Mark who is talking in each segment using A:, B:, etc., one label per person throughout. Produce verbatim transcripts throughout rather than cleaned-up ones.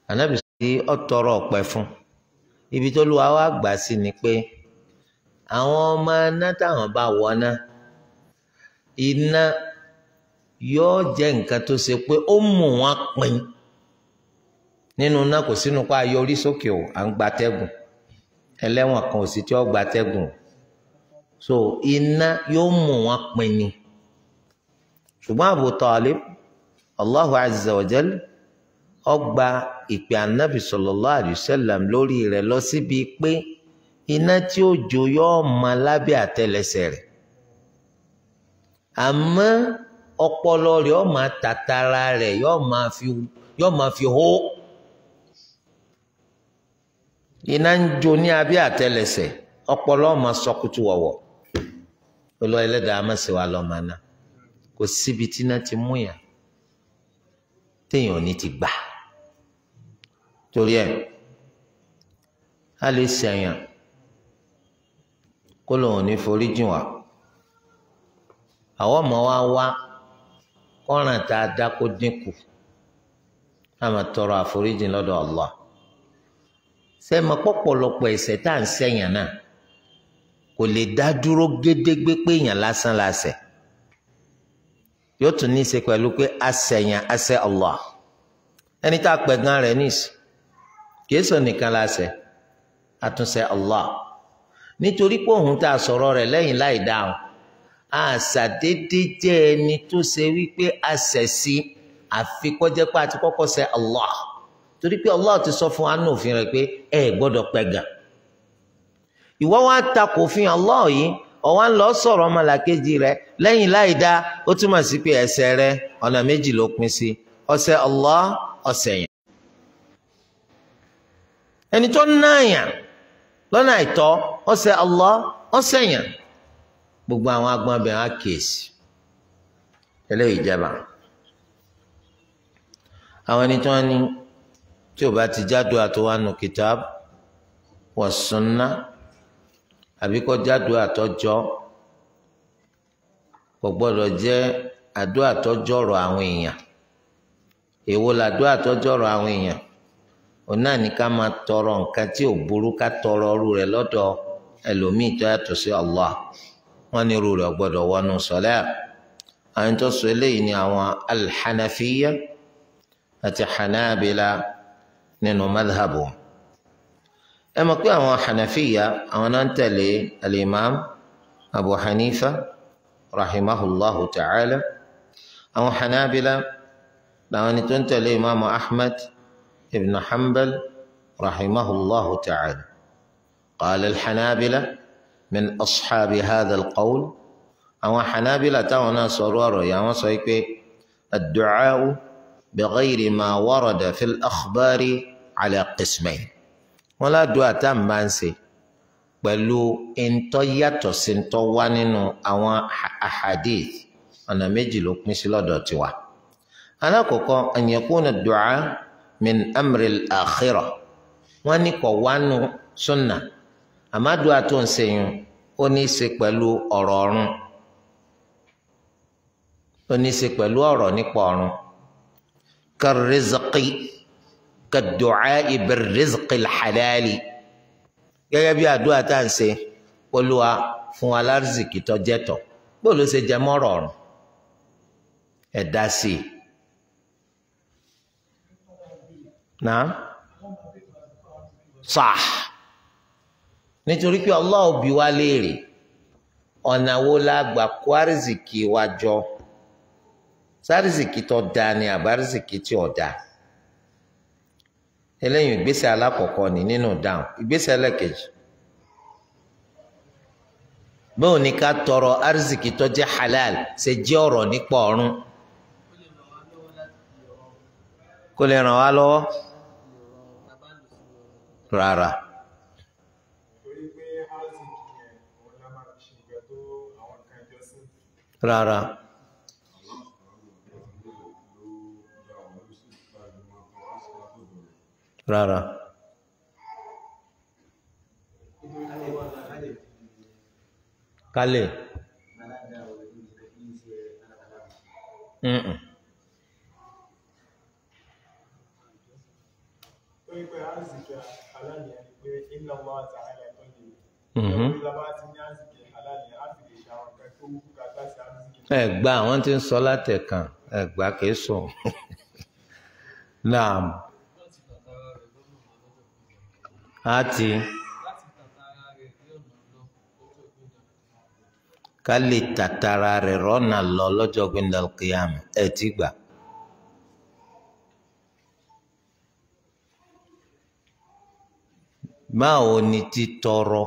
A: Ànábì tí ó tọrọ ọpẹ́ fún ibi tó lu àwa gbà sí ni pé àwọn ọmọ iná táwọn bá wọná iná yóò jẹ́ nǹkan tó ṣe pé ó mú wọn pin nínú náà kò sínú pa ayọrí sókè o à ń gbatẹ́gùn ẹlẹ́wọ̀n kan ò sí tí ó gbatẹ́gùn so iná yóò mú wọn pin ni ṣùgbọ́n Abu Talib Allahu azza wa jal ọgbà ìpè Ànábì sallallahu alayhi wa sallam lórí rẹ̀ lọ síbi pé iná tí ó jó yóò mọ lábẹ́ àtẹ́lẹsẹ̀ rẹ̀ àmọ́ ọpọlọ rẹ̀ yóò máa tàtàrà rẹ̀ yóò máa fi yóò máa fi hó iná ń jó ní abẹ́ àtẹ́lẹsẹ̀ ọpọlọ máa sọkútù wọ̀wọ̀ olú ẹlẹ́dàá má ṣe wá lọ́mọ náà kò síbi tí iná ti mú yàn téèyàn ò ní ti gbà torí ẹ̀ a lè ṣẹ̀yàn kó lóun ní forí jìn wá àwọn ọmọ wa wá kọ́ràn tá a dá kó dínkù a máa tọrọ àforíjìn lọ́dọ̀ Allah sẹ́mi pọ̀pọ̀lọpọ̀ ẹ̀ṣẹ̀ tá à ń ṣẹ̀yàn náà kò lè dá dúró gédégbé pé èèyàn lásán la ṣẹ̀ yóò tún ní í ṣe pẹ̀lú pé a ṣẹ̀yàn a ṣẹ̀ Allah ẹni tá a pẹ̀ gan rẹ̀ níìsì kìí sọ nìkan la ṣẹ̀ a tún ṣẹ̀ Allah nítorí pé òun tá a sọ̀rọ̀ rẹ̀ lẹ́yìn láì dáhùn àṣàdédé jẹ́ ẹni tó ṣe wípé a ṣẹ̀ sí àfikọ́jẹ́ pé a ti kọ́kọ́ ṣẹ̀ Allah torí pé Allah ti sọ fún wa ní òfin rẹ̀ pé ẹ gbọ́dọ̀ pẹ̀gàn ìwọ wá takò òfin Allah yìí ọ̀wá ń lọ sọ̀rọ̀ ọmọlàkejì rẹ̀ lẹ́yìn láì dá ó túmọ̀ sí pé ẹ̀ṣẹ̀ rẹ̀ ọ̀nà méjì ló pín sí ó ṣẹ̀ Allah ó ṣẹ̀ yẹn ẹni tó náàyàn lọ́nà àìtọ́ ó ṣẹ̀ Allah ó ṣẹ̀ yẹn gbogbo àwọn agbọn abẹ́rẹ́ àkèésì eléyìí jẹba àwọn ẹni tó wá ní tí ò bá ti jáde àtọwánu kitab wa sunnah àbí kó jáde àtọjọ kò gbọ́dọ̀ jẹ́ àdó àtọjọrọ àwọn èèyàn èwo làdó àtọjọrọ àwọn èèyàn òun náà ní ká máa tọrọ nǹkan tí ò burú ká tọrọ ọrú rẹ̀ lọ́dọ̀ ẹlòmíì tó yàtọ̀ sí Allah wọn ní irú rẹ̀ gbọ́dọ̀ wọnú sọlẹ àwọn tó sọ eléyìí ni àwọn alhanafiya àti hanabila nínú madhabu ẹ mọ̀ pé àwọn hanafiya àwọn náà ń tẹ̀lé alimam abu hanifa rahimahullahu ta'ala àwọn hanabila làwọn ni tó ń tẹ̀lé imam ahmad ibn hanbal rahimahullahu ta'ala qala alhanabila من أصحاب هذا القول أو حنابلة تاونا سرور يا مصيك الدعاء بغير ما ورد في الأخبار على قسمين ولا دعاء تام بانسي بلو انتو ياتو سنتو وانينو أو أحاديث أنا مجلوك مثل دوتوا أنا كوكو أن يكون الدعاء من أمر الآخرة وانيكو وانو سنة àmàdùá tó ń sèyún ó ní í ṣe pẹ̀lú ọ̀rọ̀ ọ̀run ó ní í ṣe pẹ̀lú ọ̀rọ̀ nípa ọ̀run kàrìzìkì kàdùcáì bìrìzìkì lḥàlálì gẹ́gẹ́ bí àdúrà tá à ń ṣe Olúwa fún wa lárìzìkì tó jẹ́ tọ́ bó ló ṣe jẹ mọ́rọ̀ ọ̀run ẹ̀ dá sí i náà sàh. nítorí pé Allah bi wá léèrè ọ̀nà wo la gbà kó àrísìkì wa jọ sárísìkì tó dáa ni àbárísìkì tí ò dáa eléyìí ìgbésẹ̀ alákọ̀ọ́kọ́ ni nínú dáhùn ìgbésẹ̀ ẹlẹ́kejì bóun ni ká tọrọ àrísìkì tó jẹ́ halal ṣe jẹ́ ọ̀rọ̀ nípa ọ̀run kó lè ràn wá lọ́wọ́ rárá. Rárá rárá kálẹ̀ ẹ gbà àwọn tí ń sọ látẹ̀kàn ẹ gbà kìí sùn náà àti ká lè tàtàrà rẹ̀ rọ́nà lọ lọ́jọ́ gbẹ̀ndà kìyàm ẹ ti gbà. báwo ni títọrọ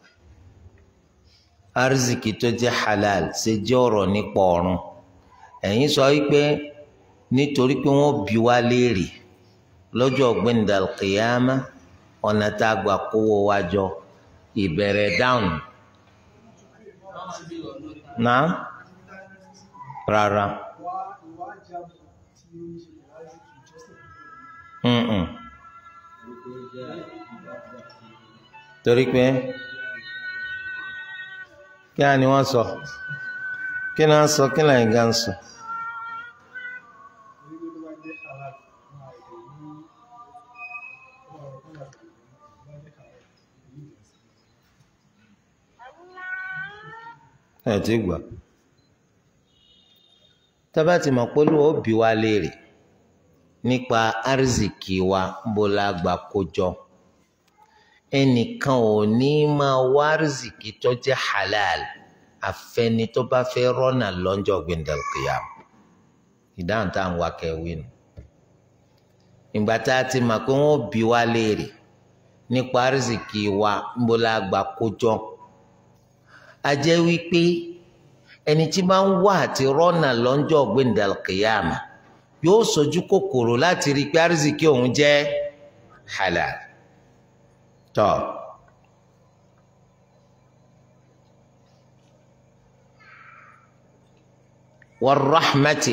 A: arzikì tó jẹ́ halal ṣe jẹ́ ọ̀rọ̀ nípa ọ̀run ẹ̀yin sọ wípé nítorí pé wọ́n bi wá léèrè lọ́jọ́ gbẹ̀ndà kìyàmá ọ̀nà tá a gbà kówó wa jọ ìbẹ̀rẹ̀ dáhùn náà rárá mm torí pé kí á ní wọ́n sọ kí ni wọ́n sọ kí ni àyìnká ń sọ. ẹ ti gbà tábà tí mọ̀ pé Olúwa ó bi wá léèrè nípa arzikì wa bó la gbà kó jọ ẹnìkan ò ní máa wá arzikì tó jẹ́ halal àfẹni tó bá fẹ́ rọ́nà lọ́jọ́ gbẹ̀ndẹ̀lkìyàm ìdáhùn tá à ń wá kẹwé nù ìgbà tá a ti mọ̀ pé wọ́n bi wá léèrè nípa arzikì wa bó la gbà kó jọ a jẹ́ wípé ẹni tí máa ń wá àti rọ́nà lọ́jọ́ gbẹ̀ndẹ̀lkìyàm yóò sojú kòkòrò láti rí i pé arzikì òun jẹ́ halal tọ́ wàrrahmati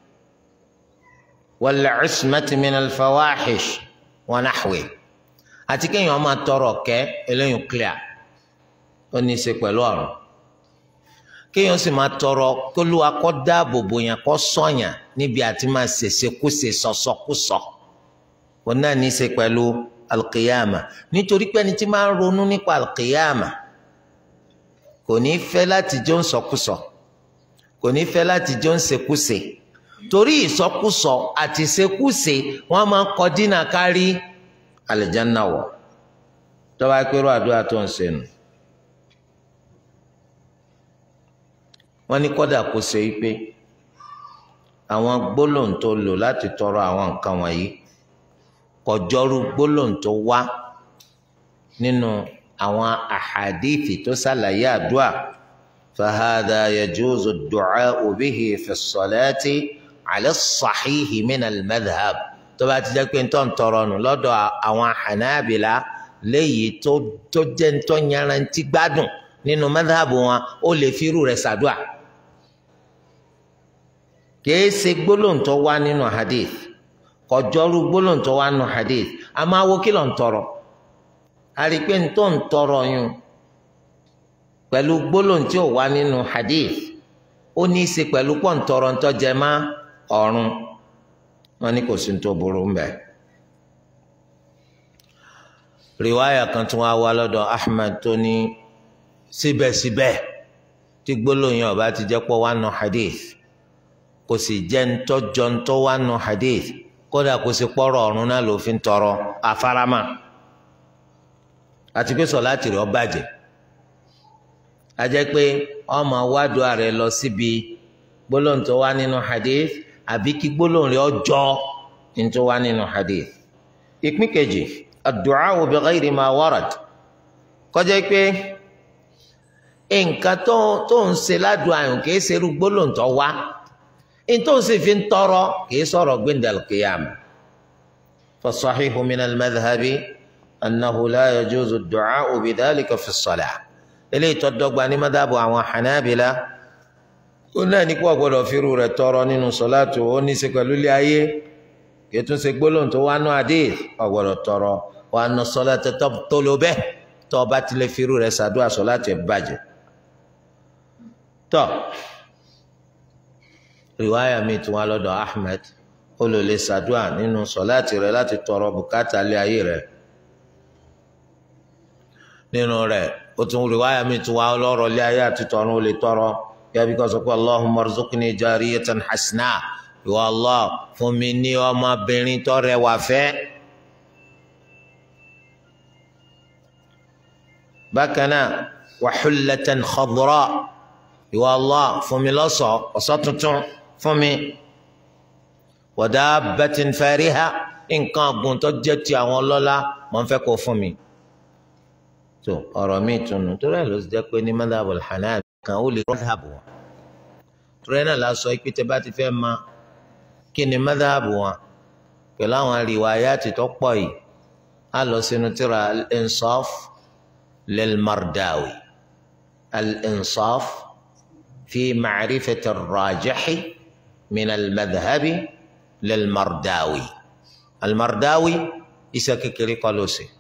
A: wàlcusmati minal fawaxish wa naxwi àti kéèyàn máa tọrọ kẹ́ eléyìí clear ó ní í ṣe pẹ̀lú ọ̀run kéèyàn sì máa tọrọ k'Olúwa kó dáàbò bò yàn kó ṣọ́ yàn níbi àti máa ṣèṣekúṣe sọ̀sọ̀kúsọ òun náà ní í ṣe pẹ̀lú alqiyama nítorí pé ẹni tí máa ń ronú nípa alqiyama kò ní fẹ́ láti jọ ń sọkúsọ kò ní fẹ́ láti jọ ń ṣekúṣe torí ìsọkúsọ àti ṣekúṣe wọ́n máa ń kọ dínà kárí àlìjánnà wọ̀ tó bá pẹ́rọ àdúrà tó ń ṣe nù wọ́n ní kódà kó ṣe pé àwọn gbólóhùn tó lò láti tọrọ àwọn nǹkan wọ̀nyí kọjọrú gbólóhùn tó wá nínú àwọn àhàdíìtì tó ṣàlàyé àdúà fahadà yajuzu ad-du'a'u bihi fi as-salati 'ala as-sahihi min al-madhhab tó bá ti jẹ́ pé ń tọ́ ń tọrọ nù lọ́dọ̀ àwọn Hanabila léyìí tó tó jẹ́ ń tọ́ yarantí gbádùn nínú madhhabu wọn ó lè fi irú rẹ̀ ṣàdúà kìí ṣe gbólóhùn tó wá nínú hadith kọjọrú gbólóhùn tó wá nù hadith a máa wo kí ló ń tọrọ a rí i pé ń tó ń tọrọ yún pẹ̀lú gbólóhùn tí ò wá nínú hadith ó ní í ṣe pẹ̀lú pọ̀ ń tọrọ ń tọ́jẹ má ọ̀run wọn ní kò sí ní tó burú ń bẹ̀. riwaya kan tún wá wá lọ́dọ̀ Ahmad tó ní síbẹ̀síbẹ̀ tí gbólóhùn yẹn ò bá ti jẹ́ pọ̀ wá nù hadith kò sì jẹ́ ń tọ́jọ́ ń tọ́ wá nù hadith kódà kò sí pọ́rọ̀ ọ̀run náà ló fi ń tọrọ afárama àti pé sọ̀láàtì rẹ̀ ó bàjẹ́ a jẹ́ pé ọmọ wádùá rẹ̀ lọ síbi gbólóhùn tó wá nínú hadith àbí kí gbólóhùn rẹ̀ ó jọ ní tó wá nínú hadith. ìpín kejì ad-du'a'u bi ghayri ma warad kọjá pé nǹkan tó tó ń ṣe ládùá yìí kì í ṣe irú gbólóhùn tó wá ntọ́ sì fi ń tọrọ kì í sọ̀rọ̀ gbẹ̀ndàl qiyama fasahihu min al-madhhabi annahu la yajuzu ad-du'a'u bidhalika fi as-salah eléyìí tó dọ́gba ní madhabu àwọn Hanabila ó náà ní kó gbọdọ̀ firu rẹ̀ tọrọ nínú sọ̀láàtù ó ní í ṣe pẹ̀lú ilé ayé kì í tún ṣe gbólóhùn tó wá nú hadith ó gbọdọ̀ tọrọ wa anna as-salata tabtulu bihi tó bá tilẹ̀ firu rẹ̀ ṣàdúrà sọ̀láàtù ẹ̀ bàjẹ́ tọ́ riwaya mi tún wá lọ́dọ̀ Ahmed ó lè lè ṣàdúà nínú sọ̀láàtì rẹ̀ láti tọrọ bùkátà lé ayé rẹ̀. nínú rẹ̀ ó tún riwaya mi tún wá lọ́rọ̀ lé ayé àti tọrọ ó lè tọrọ yàbí kan sọ pé Allahumma arzuqni jariyatan hasana ìwọ Allah fún mi ní ọmọbìnrin tó rẹwà fẹ́. bákan náà wa hullatan khadra ìwọ Allah fún mi lọ́ṣọ̀ọ́ ọ̀ṣọ́ tuntun fún mi. wa dabbatin fariha nǹkan ọ̀gùn tó jẹ́ ti àwọn ọlọ́lá mọ̀ ń fẹ́ kó fún mi. tó ọ̀rọ̀ mi tunu torí ẹ̀ ló ti jẹ́ pé ní madhabul hanafi kan ó lè madhabu wọn. torí ẹ̀ náà la sọ pé tẹ́ bá ti fẹ́ ma kí ni madhabu wọn pẹ̀lú àwọn riwayati tó pọ̀ yìí á lọ sínú tírà al-insaf lil-Mardawi al-insaf fi ma'rifati ar-rajihi min al-madhhabi lil-Mardawi al-Mardawi iṣẹ́ kékeré kọ́ ló ṣe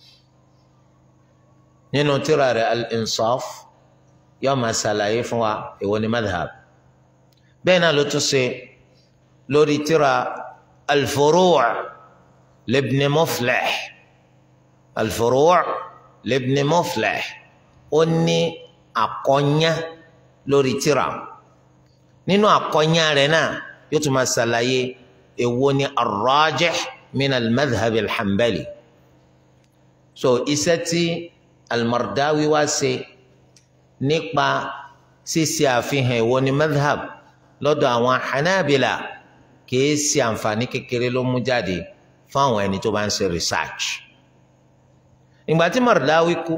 A: nínú tírà rẹ̀ al-insaf yóò máa ṣàlàyé fún wa èwo ni madhhab bẹ́ẹ̀ náà ló tún ṣe lórí tírà al-furu' libn Muflih al-furu' libn Muflih ó ní àkọ́nyá lórí tírà nínú àkọ́nyá rẹ̀ náà yóò tún máa ṣàlàyé èwo ni ar-rajih min al-madhhab al-hanbali so iṣẹ́ tí al-Mardawi wá ṣe nípa ṣíṣe àfihàn èwo ni madhhab lọ́dọ̀ àwọn hanabila kìí ṣe àǹfààní kékeré ló mú jáde fún àwọn ẹni tó bá ń ṣe research. ìgbà tí Mardawi kú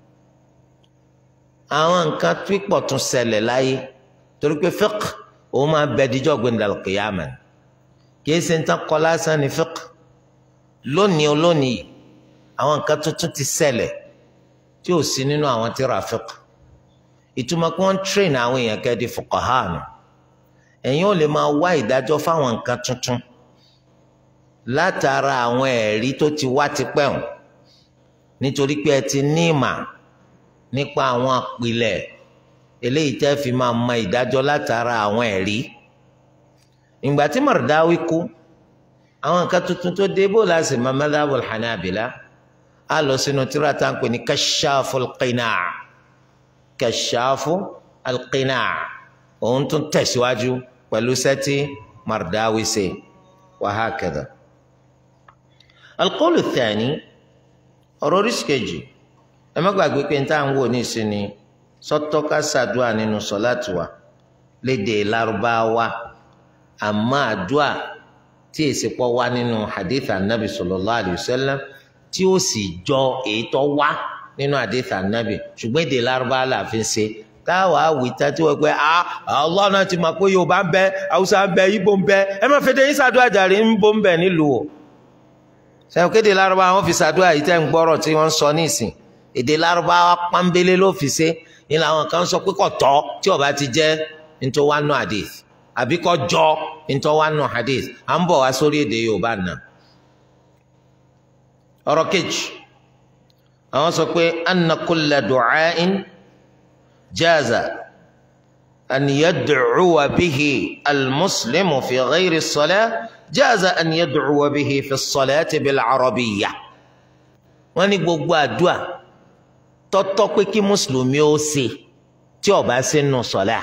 A: àwọn nǹkan pípọ̀ tún ṣẹlẹ̀ láyé torí pé fiqh òun máa bẹ díjọ́ gbẹ̀ndàl qiyama kìí ṣe ń tán kọ́ lásán ní fiqh lónìí olónìí àwọn nǹkan tuntun ti ṣẹlẹ̀ tí ò sí nínú àwọn tírà fiqh ìtumọ̀ kí wọ́n train àwọn èèyàn kẹ́ di fuqaha nù ẹ̀yin ò lè máa wá ìdájọ́ fáwọn nǹkan tuntun látara àwọn ẹ̀rí tó ti wá tipẹ́ hàn nítorí pé ẹ ti ní ìmà nípa àwọn àpilẹ̀ eléyìí tẹ́ fi máa mọ ìdájọ́ látara àwọn ẹ̀rí. ìgbà tí Mardawi kú àwọn nǹkan tuntun tó dé bó láti mọ madhabul hanabila á lọ sínú tírà tá à ń pè ní kashaful qina' kashaful qina' òun tún tẹ̀síwájú pẹ̀lú sẹ́tí Mardawi ṣe wa hakadha. al-qawlu ath-thani ọ̀rọ̀ oríṣi kejì ẹ má gbàgbé pé níta ń wò ní ìsinmi sọ́tọ̀ ká ṣàdúà nínú sọ́láàtì wa lédè Lárúbáwá àmọ́ àdúà tí èsì pọ̀ wá nínú hadith anabi sallallahu alayhi wa sallam tí ó sì jọ èyí tó wá nínú hadith anabi ṣùgbọ́n èdè Lárúbáwá là fi ń ṣe táwa àwìtá tí wọ́n pẹ́ ah Allah náà ti mọ̀ pé Yorùbá ń bẹ Haúsá ń bẹ Ìgbò ń bẹ ẹ má fẹ́ dé yín ṣàdúà jàre ń bọ́ ń bẹ nílùú o. sẹ́wọ́n kéde Lárúbáwá wọn fi ṣàdúà yìí tẹ́ ń gbọ́rọ̀ tí wọ́n ń sọ nísìn èdè Lárúbáwá pọ́nbélé ló fi ṣe ní làwọn kan sọ pé kò tọ́ tí ó bá ti jẹ́ nítorí wàá nù hadith àbí kò jọ nítorí wàá nù hadith à ń bọ̀ wá sórí èdè Yorùbá náà. ọ̀rọ̀ kejì àwọn sọ pé anna kulla du'a'in jaza an yad'uwa bihi al-muslimu fi ghayri as-salah jaza an yad'uwa bihi fi as-salati bil-arabiyyah. wọ́n ní gbogbo àdúà tọ́tọ́ pé kí mùsùlùmí ó ṣe tí ó bá ṣe nínú sọlá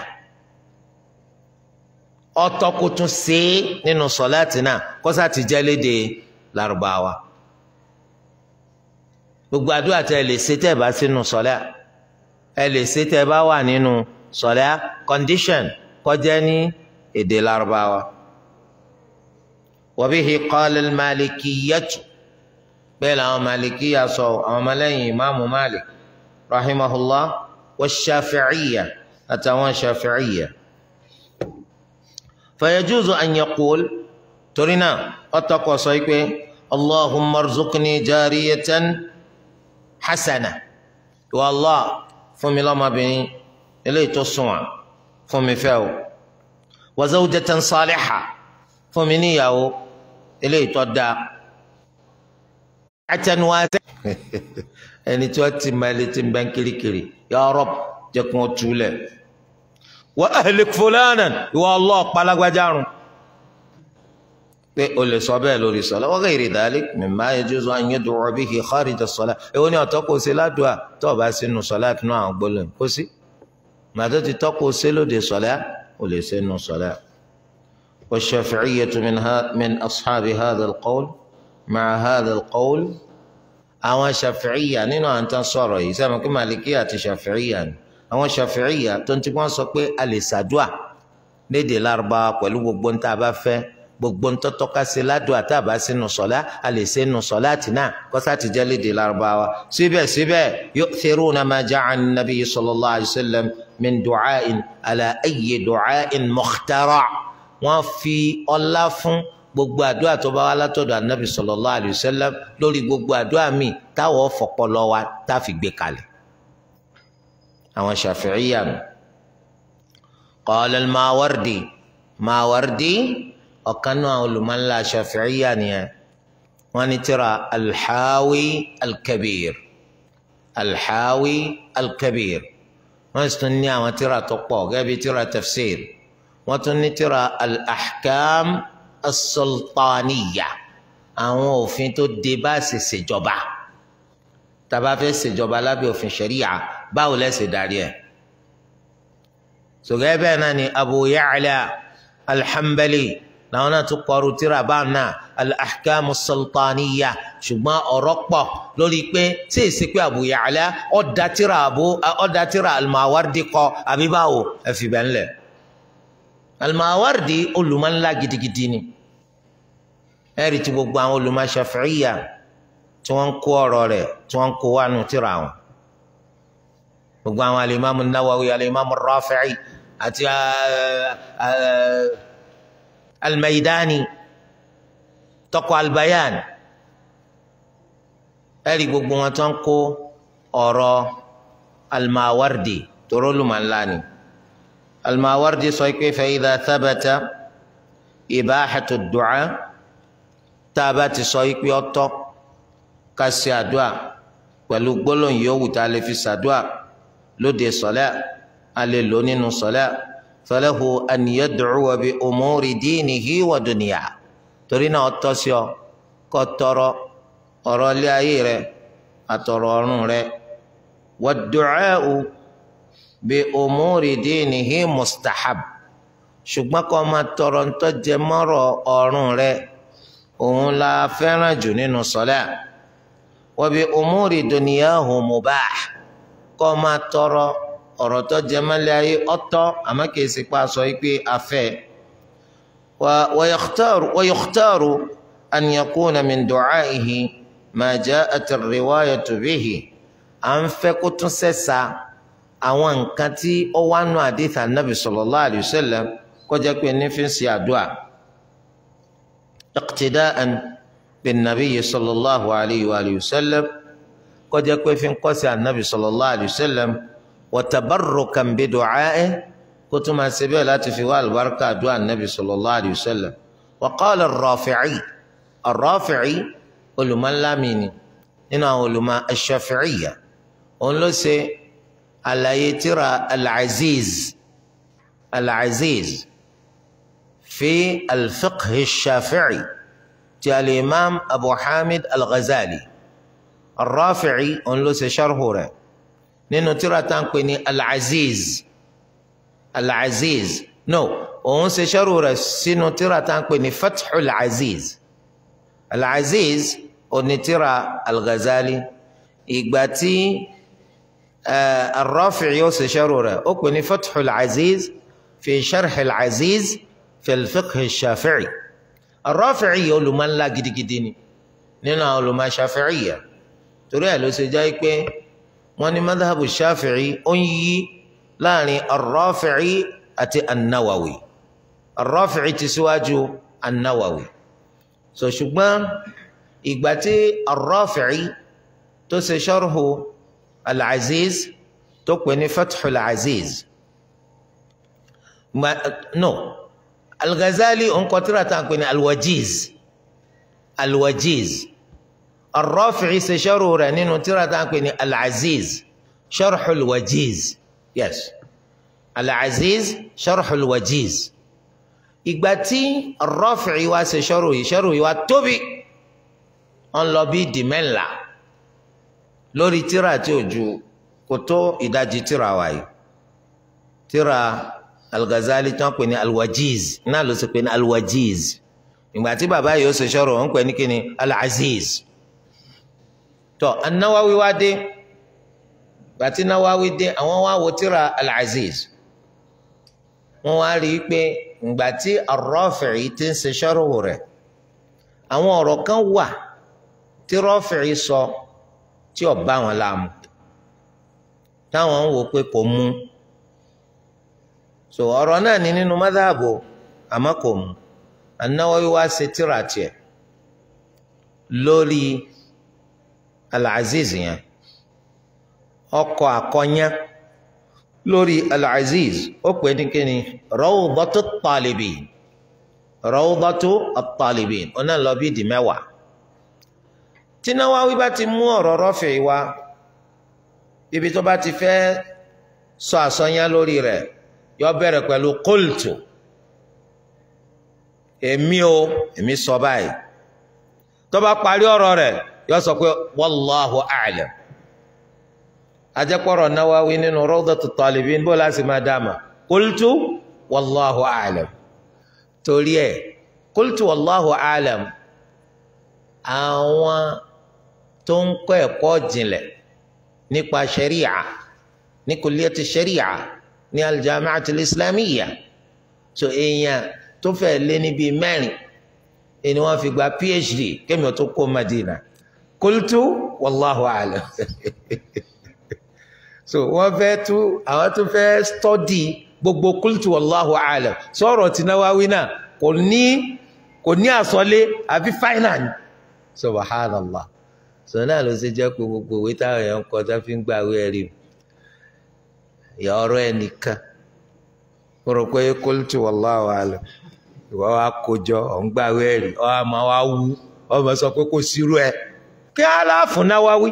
A: ọ̀tọ̀ kó tún ṣe nínú sọláàtì náà kó sá ti jẹ́ lédè Lárúbáwá. gbogbo àdúrà tẹ́ ẹ lè ṣe tẹ́ ẹ bá sínú sọlá ẹ lè ṣe tẹ́ ẹ bá wà nínú sọlá condition kó jẹ́ ní èdè Lárúbáwá. wa bihi qala al-malikiyyatu bẹ́ẹ̀ làwọn malikiya sọ àwọn ọmọlẹ́yìn imaamu Malik rahimahullah wa shafi'iyya àtàwọn shafi'iyya. fayajuzu an yaqul torí náà ọtọkọ sọ pé allahumma arzuqni jariyatan hasana wa Allah fún mi lọ́mọbìnrin eléyìí tó sunwọ̀n fún mi fẹ́ o wa zawjatan salihah fún mi níyàwó eléyìí tó dáa àtẹnuwàtẹ ẹni tí wọ́n ti máa lè ti ń bẹ́ ń kirikiri ya Rabb jẹ́ kí wọ́n túlẹ̀ wa ahlik fulanan ìwọ Allah palagbájárun pé o lè sọ bẹ́ẹ̀ lórí sọlá wa ghayri dhalik mimma yajuzu an yad'u bihi kharij as-salah èwo ni ọ̀tọ̀ kò ṣe ládùá tó o bá sínú sọlá tí náà àwọn gbólóhùn kó sí màtó ti tọ́ kó ṣe lóde sọlá o lè ṣe nù sọlá. والشافعية من ها من أصحاب هذا القول مع هذا القول àwọn Shafi'iyya nínú àwọn tán sọ̀rọ̀ yìí sẹ́mi kí Malikiyya àti Shafi'iyya ni àwọn Shafi'iyya tó ń tí wọ́n sọ pé a lè ṣàdúà lédè Lárúbáwá pẹ̀lú gbogbo ń tá a bá fẹ́ gbogbo ń tọ́tọ́ ká ṣe ládùá tá a bá sínú sọ̀lá a lè ṣe nù sọ̀lá tì náà kọ́sá ti jẹ́ lédè Lárúbáwá síbẹ̀síbẹ̀ yu'thiruna ma ja'a an-nabiy sallallahu alayhi wa sallam min du'a'in ala ayyi du'a'in mukhtara' wọ́n fi ọlá fún gbogbo àdúrà tó bá wá látọ̀dọ̀ anabi sallallahu alayhi wa sallam lórí gbogbo àdúrà míì táwọn fọpọlọ wa tá fi gbé kalẹ̀. àwọn Shafi'iyya mi. qala al-Mawardi Mawardi ọ̀kan náà olùmọ̀nlá Shafi'iyya nìyẹn wọ́n ní tírà al-Hawi al-Kabir al-Hawi al-Kabir wọ́n sì tún ní àwọn tírà tó pọ̀ gẹ́gẹ́ bí tírà tafsir wọ́n tún ní tírà al-Ahkam as-Sultaniyya àwọn òfin tó de bá ṣe ṣèjọba tá bá fẹ́ ṣèjọba lábẹ́ òfin ṣẹ̀ríyà báwo lẹ ṣe darí ẹ̀. sọ̀gẹ́ bẹ́ẹ̀ náà ni Abu Ya'la al-Hanbali làwọn náà tún kọrù tírà báwọn náà al-Ahkam as-Sultaniyya ṣùgbọ́n ọ̀rọ̀ pọ̀ lórí pé tí èsì pé Abu Ya'la ọ̀dà tírà Abu ọ̀dà tírà al-Mawardi kọ àbí báwo ẹ fi bẹ́ẹ̀ ńlẹ̀. al-Mawardi olùmọ̀ ńlá gidigidi ni ẹ̀rí tí gbogbo àwọn olùmọ̀ Shafi'iyya tí wọ́n ń kó ọ̀rọ̀ rẹ̀ tí wọ́n ń kó wà nù tírà wọn gbogbo àwọn al-Imam an-Nawawi al-Imam ar-Rafi'i àti al-Maydani tọkọ al-Bayan ẹ̀rí gbogbo wọn tí wọ́n ń kó ọ̀rọ̀ al-Mawardi tóró olùmọ̀ ńlá ni. al-Mawardi sọ pé fa idha thabata ibahatu ad-du'a tá a bá ti sọ pé ọ̀tọ̀ ká ṣe àdúà pẹ̀lú gbólóhùn yòówù tá a lè fi ṣàdúà lóde sọlá a lè lò nínú sọlá falahu an yad'uwa bi umuri dinihi wa dunya torí náà ọ̀tọ̀ sí ọ kó tọrọ ọ̀rọ̀ ilé ayé rẹ àtọ̀rọ̀ ọ̀run rẹ wad-du'a'u bi umuri dinihi mustahab ṣùgbọ́n kó máa tọrọ ń tó jẹ mọ́rọ̀ ọ̀run rẹ òun la fẹ́ràn jù nínú sọlá wa bi umuri dunyahu mubah kó máa tọrọ ọ̀rọ̀ tó jẹ mọ́lẹ̀ ayé ọ̀tọ̀ àmọ́ kìí ṣe pa sọ pé afẹ́ wa yakhtaru wa yakhtaru an yakuna min du'aihi ma ja'at ar-riwayatu bihi à ń fẹ́ kó tún sẹ́sà àwọn nǹkan tí ó wá nù àdìsí Ànábì sallallahu alayhi wa sallam kó jẹ́ pé ní fi ń ṣe àdúrà. اقتداء بالنبي صلى الله عليه وآله وسلم قد يكون في قصة النبي صلى الله عليه وسلم وتبركا بدعائه كتما سبيلات في والبركة دعاء النبي صلى الله عليه وسلم. وقال الرافعي الرافعي علماء لاميني هنا علماء الشافعية ونلسي على يترى العزيز العزيز في الفقه الشافعي تي الإمام أبو حامد الغزالي الرافعي أنلس شرحه نينو ترى تنقني العزيز العزيز نو أنس شرحه سينو ترى تنقني فتح العزيز العزيز ونترى الغزالي إقباتي آه الرافعي يوس شرحه أكوني فتح العزيز في شرح العزيز في الفقه الشافعي الرافعي يقول من لا جدي جديني نينا يقول ما شافعية ترى لو سجايك واني مذهب الشافعي أني لاني الرافعي أتي النووي الرافعي تسواجو النووي سو شبان إقباتي الرافعي تسشره العزيز تكوني فتح العزيز ما نو no. الغزالي انقطرة تنقل الوجيز الوجيز الرافعي سشره رنين ترى تنقل العزيز شرح الوجيز يس العزيز شرح الوجيز ìgbà tí Rafi'i wá ṣe sharhu yìí sharhu yìí wá tóbi wọ́n lọ bí dìmẹ́ńlá lórí tíra tí ò ju kò tó ìdajì tíra wa yìí tíra Al-Ghazali tí wọ́n pè ní Al-Wajiz náà ló ṣe pè ní Al-Wajiz ìgbà tí bàbá yìí ó ṣe sharhu wọ́n pè ní kíni Al-Aziz tó An-Nawawi wá dé bàtí Nawawi dé àwọn wá wo tíra Al-Aziz wọ́n wá rí i pé ìgbà tí Ar-Rafi'i ti ń ṣe sharhu rẹ̀ àwọn ọ̀rọ̀ kan wà tí Rafi'i sọ tí ó bá wọn láàmú táwọn ń wò pé kò mú so ọ̀rọ̀ náà ní nínú madhhabu àmọ́ kò mú An-Nawawi wá ṣe tíra tiẹ̀ lórí Al-Aziz yẹn ọkọ̀ àkọ́yán lórí Al-Aziz ó pè ní kíni Rawdatu At-Talibin Rawdatu At-Talibin ó náà lọ bí di mẹ́wàá tí Nawawi bá ti mú ọ̀rọ̀ Rafi'i wá ibi tó bá ti fẹ́ sọ àsọyán lórí rẹ̀ yó bẹ̀rẹ̀ pẹ̀lú qultu èmi o èmi sọ báyìí tó bá parí ọ̀rọ̀ rẹ̀ yó sọ pé wallahu a'lam ajẹ́pọ̀rọ̀ Nawawi nínú Rawdatu Talibin bó láti máa dáàmà qultu wallahu a'lam torí ẹ̀ qultu wallahu a'lam àwọn tó ń kọ́ ẹ̀kọ́ jìnlẹ̀ nípa sharia ní kulliyati sharia ní al-Jami'ati al-Islamiyya so èèyàn tó fẹ́ lé níbi mẹ́rin ẹni wọ́n fi gba PhD kémi ò tó kó Madina qultu wallahu a'lam so wọ́n fẹ́ tú àwọn tó fẹ́ stọ́dì gbogbo qultu wallahu a'lam sọ̀rọ̀ tí Nawawi náà kò ní kò ní àsọlé àbí final subhanallah so náà ló ṣe jẹ́ pé gbogbo ìwé táwọn èèyàn ń kọ tó fi ń gbà wí ẹ̀rí ìyá ọ̀rọ̀ ẹnìkan mo rò pé qultu wallahu a'lam ìwọ wa kójọ ọ̀ ń gbà wí ẹ̀rí ọ̀ àmọ́ wa wú ọmọ sọ pé kò sírú ẹ kí aláàfù Nawawi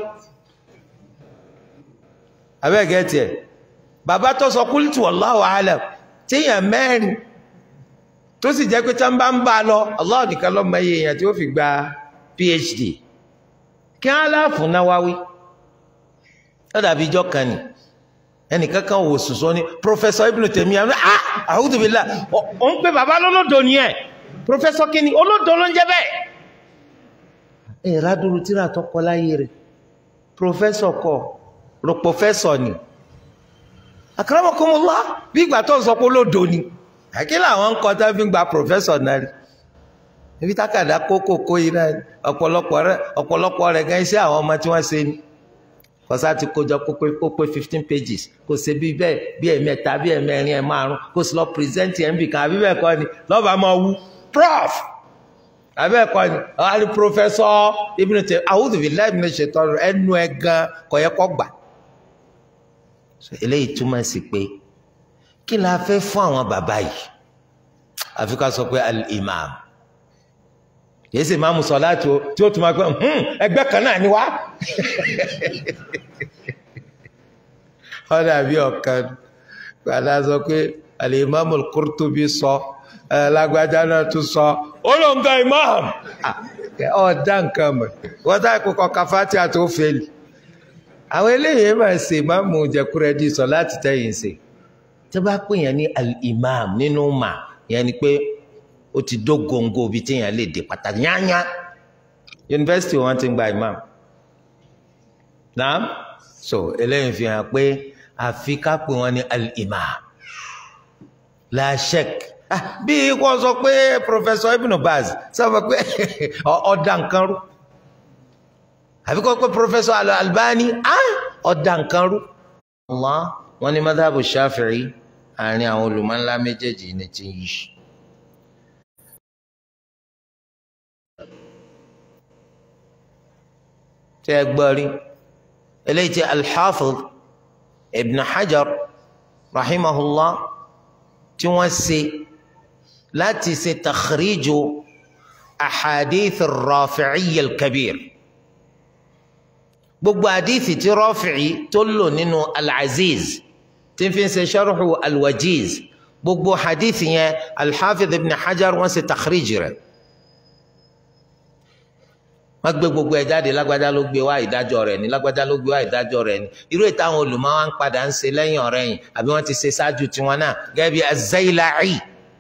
A: abẹ́gẹ́ tiẹ̀ bàbá tó sọ qultu wallahu a'lam tíyàn mẹ́rin tó sì jẹ́ pé tí wọ́n bá ń bá a lọ Allah nìkan ló mọ iye èèyàn tí ó fi gba PhD kí á láàfún Nawawi ó dàbí ijọ́ kan ni ẹnìkan kan wò sùsọ ní Professor Ibn Taymiyyah ah a'udhu billah ó ń pè bàbá lọ́lọ́dọ̀ ni ẹ̀ Professor kí ni olódò ló ń jẹ́ bẹ́ẹ̀ ẹ̀ rádúró tíra tó kọ láyé rẹ̀ Professor kọ́ ro professor ni akramakumullah bí ìgbà tó ń sọ pé olódo ni àkí làwọn ń kọ tá fi ń gba professor náà rí ibi tákàdá kókó kó yìí náà ọ̀pọ̀lọpọ̀ rẹ̀ ọ̀pọ̀lọpọ̀ rẹ̀ gan iṣẹ́ àwọn ọmọ tí wọ́n ṣe ni kọ́sá ti kójọ kó pé fifteen pages kò ṣe bí bẹ́ẹ̀ bí ẹ̀mẹ́ta bí ẹ̀mẹ́rin ẹ̀ márùn kó sì lọ present ẹ̀ ń bì kan àbí bẹ́ẹ̀ kọ́ ni lọ́ba máa wú prof àbí bẹ́ẹ̀ kọ́ ni àwọn ni professor Ibn Taymiyyah a'udhu billahi minash shaitani ẹnu ẹ̀ gan kò yẹ kó gbà eléyìí túmọ̀ sí pé kí la fẹ́ fún àwọn bàbá yìí àfi ká sọ pé al-imam yìí sì máa mú sọ láti o tí ó tún máa pẹ́ ẹgbẹ́ kan náà ni wá ọ̀dà bí ọ̀kan padà sọ pé al-imam al-Qurtubi sọ lágbájá náà tún sọ olóńgá imam ọ̀dà nǹkan mọ̀ wọ́n tá ìkókọ̀ kafáàtì àti òfèlì àwọn eléyìí máa ṣe máa mú jẹkúrẹ́dì sọ láti tẹ̀yìn ṣe tí wọ́n bá pè yẹn ní al-imam nínú mà yẹn ni pé ó ti dó góńgó bí téèyàn lè dé pàtàkì yányá yunifásitì wọn ti ń gba imam naam so eléyìí fi hàn pé àfi ká pè wọn ní al-imam la shek bí kò sọ pé Professor Ibn Baz sọ pé ọ̀dà nǹkan rú àbí kọ́ pé Professor Al-Albani ọ̀dà nǹkan rú. Allah wọn ní madhabu Shafi'i àárín àwọn olùmọ̀ ńlá méjèèjì ní ti yí. tẹ́ ẹ gbọ́ rí eléyìí tí Al-Hafiz Ibn Hajar rahimahullah tí wọ́n ṣe láti ṣe takhriju ahadith ar-Rafi'i al-kabir. gbogbo àdìsí tí Rafi'i tó lò nínú Al-Aziz tí n fi ṣe sharhu Al-Wajiz gbogbo hadith yẹn al-Hafiz ibn Hajar wọ́n ṣe takhrij rẹ̀ wọ́n gbé gbogbo ẹ̀ jáde lágbájá ló gbé wá ìdájọ́ rẹ̀ ní lágbájá ló gbé wá ìdájọ́ rẹ̀ ní irú ètò àwọn olùmọ̀ wa ń padà ń ṣe lẹ́yìn ọ̀rẹ́yìn àbí wọ́n ti ṣe ṣáájú tiwọn náà gẹ́gẹ́ bí az-Zayla'i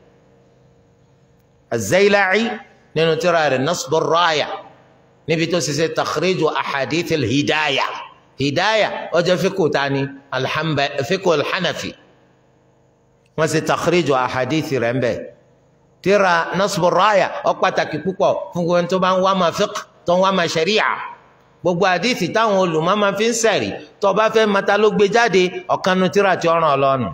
A: az-Zayla'i nínú tírà rẹ̀ Nasb ar-Raya níbi tó ṣe ṣe takhriju ahadith al-hidaya hidaya ó jẹ́ fíkù tani fíkù al-Hanafi wọ́n ṣe takhriju ahadith rẹ̀ ń bẹ̀ tírà Nasb ar-Raya ó pàtàkì púpọ̀ fún gbogbo tó bá ń wá máa fiqh tó ń wá máa ṣẹ̀ríà gbogbo àdìsí táwọn olùmọ̀ máa fi ń sẹ̀rí tó bá fẹ́ mata ló gbé jáde ọ̀kan nu tírà tí ó ràn ọ́ lọ́nu.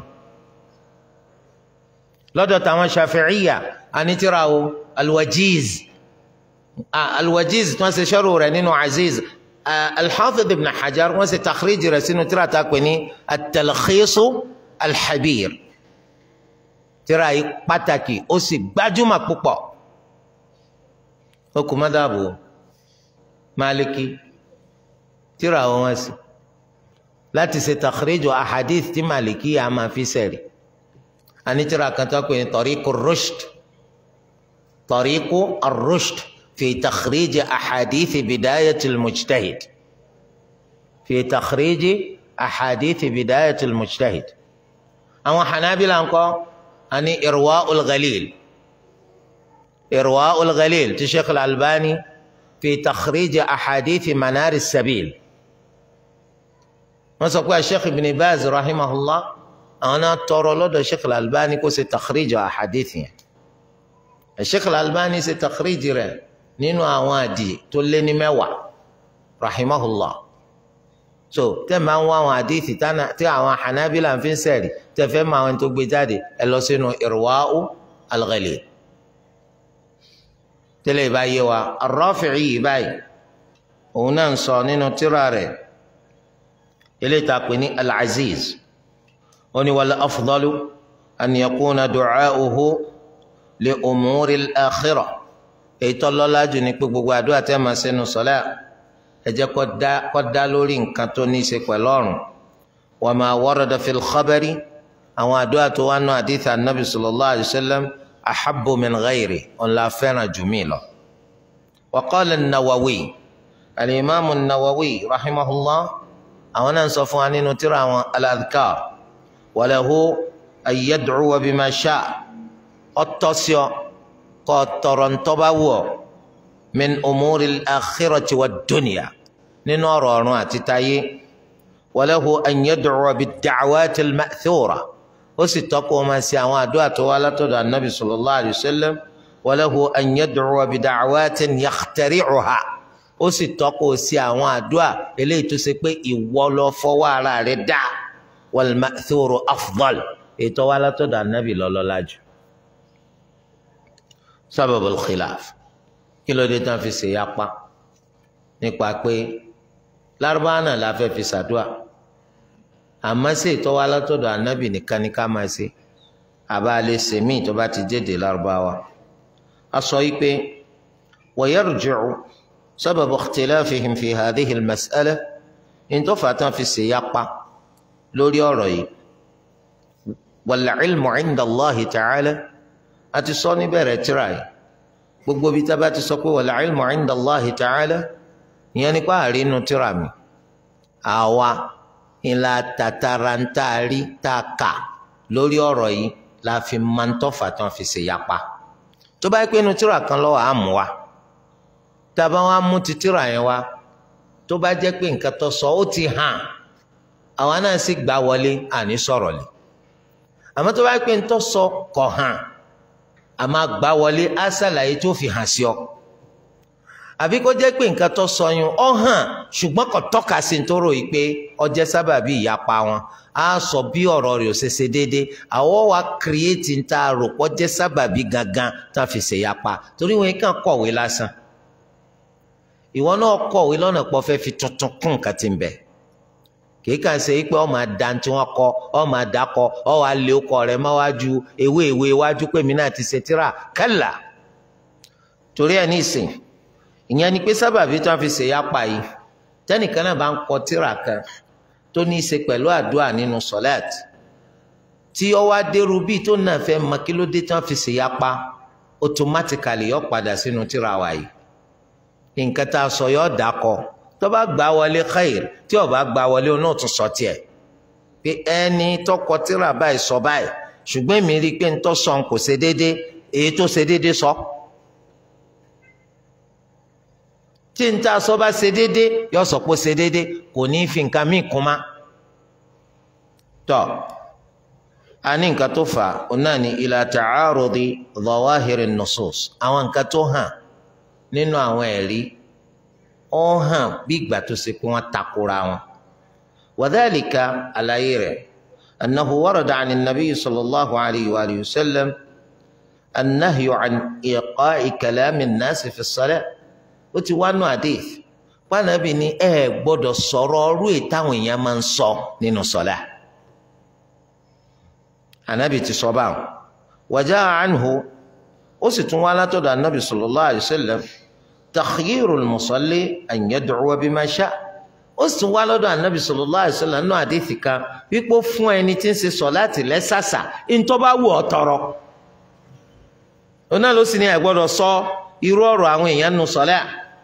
A: lọ́dọ̀ táwọn Shafi'iyya àní tírà o al-Wajiz al-Wajiz tí wọ́n ṣe sharhu rẹ̀ nínú Aziz al-Hafiz ibn Hajar wọ́n ṣe takhrij rẹ̀ sínú tírà tá a pè ní at-Talkhis al-Habir tírà yìí pàtàkì ó sì gbajúmọ̀ púpọ̀ ó kù mọ́dàbò Maliki tírà wọn sí láti ṣe takhriju ahadith tí Maliki yà máa fi sẹ̀rí àní tírà kan tó pè ní Tariqu ar-Rushd Tariqu ar-Rushd fi takhriji ahadith bidayati al-mujtahid fi takhriji ahadith bidayati al-mujtahid àwọn Hanabila ńkọ́ àní Irwa'ul Ghalil Irwa'ul Ghalil ti Sheikh al-Albani في تخريج أحاديث منار السبيل وسقوا الشيخ ابن باز رحمه الله أنا ترى له الشيخ الألباني كو تخريج أحاديث الشيخ الألباني تخريج ره نينو أوادي تولني موا رحمه الله so tẹ́ máa ń wá àwọn àdìsí tí àwọn Hanabila ń fi ń sẹ̀rí tẹ́ fẹ́ máa wọn tó gbé jáde ẹ lọ sínú Irwa'u al-Ghalil tẹ́lẹ̀ ìbáyé wa Ar-Rafi'i yìí báyìí òun náà ń sọ nínú tírà rẹ̀ eléyìí tá a pè ní Al-Aziz ó ní wal afdalu an yakuna du'a'uhu li umuri al-akhirah èyí tó lọ́lá jù ní pé gbogbo àdúrà tẹ́ máa sẹ́nu sọ́lá ẹ jẹ́ kó dá lórí nǹkan tó ní í ṣe pẹ̀lú ọ̀run wa ma warada fil khabari àwọn àdúrà tó wà nù hadith An-Nabi sallallahu alayhi wa sallam ahabbu min ghayri on la fẹ́ràn jù mí lọ. wa qala an-Nawawi al-imam an-Nawawi rahimahullah àwọn náà sọ fún wa nínú tírà àwọn al-adhkar wa lahu an yad'uwa bima sha'a ọtọ́síọ́ kọ́ tọrọ ntọ́ba wọ̀ min umuri al-akhirati wad-dunya nínú ọ̀rọ̀ ọ̀run àti tayé wa lahu an yad'uwa bid-da'wati al-ma'thura ó sì tọ́kọ̀ ọ́ máa ṣe àwọn àdúrà tó wá látọ̀dọ̀ anabi sallallahu alayhi wa sallam wa lahu an yad'uwa bi da'watin yakhtari'uha ó sì tọ́kọ̀ sí àwọn àdúrà eléyìí tó ṣe pé ìwọ lọ fọwọ́ ara rẹ̀ dá wal ma'thuru afdal ètò wá látọ̀dọ̀ anabi lọ́lọ́lá jù. sababul khilaf kí ló dé tán fi ṣe yapa nípa pé lárúbáwá náà la fẹ́ fi ṣàdúrà àmọ́ sí ìtọ́wá látọ̀dọ̀ ànábì nìkan ní ká máa ṣe àbá lè ṣe míì tó bá ti jéde lárúbáwá. a sọ yìí pé wa yarji'u sababu ikhtilafihim fi hadhihi al-mas'ala in tó fà tán fi ṣe yapa lórí ọ̀rọ̀ yìí wal ilmu 'inda Allahi ta'ala a ti sọ níbẹ̀rẹ̀ tíra yìí gbogbo bí tá bá ti sọ pé wal ilmu 'inda Allahi ta'ala ìyẹn nípa àrínú tíra mi àwa ìlà tàtàràntàrí tá a kà lórí ọ̀rọ̀ yìí la fi máa ń tọ́fà tí wọ́n fi ṣe yapa tó bá yẹ pé inú tíra kan lọ́wọ́ á mú wa tá a bá wá mú ti tíra yẹn wá tó bá jẹ́ pé nǹkan tó sọ ó ti hàn àwa náà sì gbà wọlé àní sọ̀rọ̀ lé àmọ́ tó bá yẹ pé ń tó sọ kò hàn àmọ́ gbà wọlé á ṣàlàyé tó fi hàn sí ọ àbí kó jẹ́ pé nǹkan tó sọ yun ọ hàn ṣùgbọ́n kò tọ́ka sí ní tó rò yìí pé ọjẹ́ sábàbí ìyapa wọn á sọ bí ọ̀rọ̀ rẹ̀ ò ṣe ṣe déédéé àwọ̀ wa kírẹ́ẹ̀tì ń ta rò pọ̀ jẹ́ sábàbí gangan tá a fi ṣe yapa torí wọn kàn kọ̀wé lásán ìwọ náà kọ̀wé lọ́nà pọ̀ fẹ́ fi tuntun kún nǹkan tí ń bẹ kì í kàn ṣe pé ọ máa da tí wọ́n kọ ọ máa dákọ ọ wàá lé ọkọ rẹ̀ máwájú ewé ìwé iwájú pé mi náà ti ṣe tíra kálá torí ẹ̀ ní ìsìn ìyẹn ni pé sábàbí tí wọ́n fi ṣe yapa yìí tẹ́nìkan náà bá ń kọ tíra kan tó ní í ṣe pẹ̀lú àdúrà nínú sọ́láàtì tí ó wá dérú bíi tó náà fẹ́ mọ kí ló dé tí wọ́n fi ṣe yapa automatically yọ padà sínú tírà wa yìí nǹkan tá a sọ yọ dákọ tó bá gbà wọlé khair tí ó bá gbà wọlé òun náà tún sọ tiẹ̀ pé ẹni tó kọ tírà báyìí sọ báyìí ṣùgbọ́n èmi rí i pé ń tó sọ kò ṣe déédéé èyí tó ṣe déédéé sọ tí ń tá a sọ bá ṣe déédéé yọ sọ pé ó ṣe déédéé kò ní í fi nǹkan míì kún má tọ́ a ní nǹkan tó fà ó náà ní ila ta'arudi zawahiri nusus àwọn nǹkan tó hàn nínú àwọn ẹ̀rí ó hàn bí ìgbà tó ṣe pé wọ́n takora wọn wa dhalika àlàyé rẹ̀ annahu warada 'ani an-nabiy sallallahu alayhi wa alihi wa sallam an-nahyu 'an iqa'i kalami an-nas fi as-salat ó ti wá nù hadith pànàbí ni ẹ gbọ́dọ̀ sọ̀rọ̀ ọrú ìtàwọn èèyàn máa ń sọ nínú sọlá anabi ti sọ báwọn wàjá àánú ó sì tún wá látọ̀dọ̀ anabi sallallahu alayhi wa sallam takhyirul musalli an yad'uwa bima sha ó sì tún wá lọ́dọ̀ anabi sallallahu alayhi wa sallam nínú àdéhìí kan wípé fún ẹni tí ń ṣe sọ̀láàtì lẹ́sàsà ntọ́ bá wù ọ́ tọrọ oná ló sì ní ẹ gbọ́dọ̀ sọ irú ọ̀rọ̀ àwọn èèyàn nù sọlá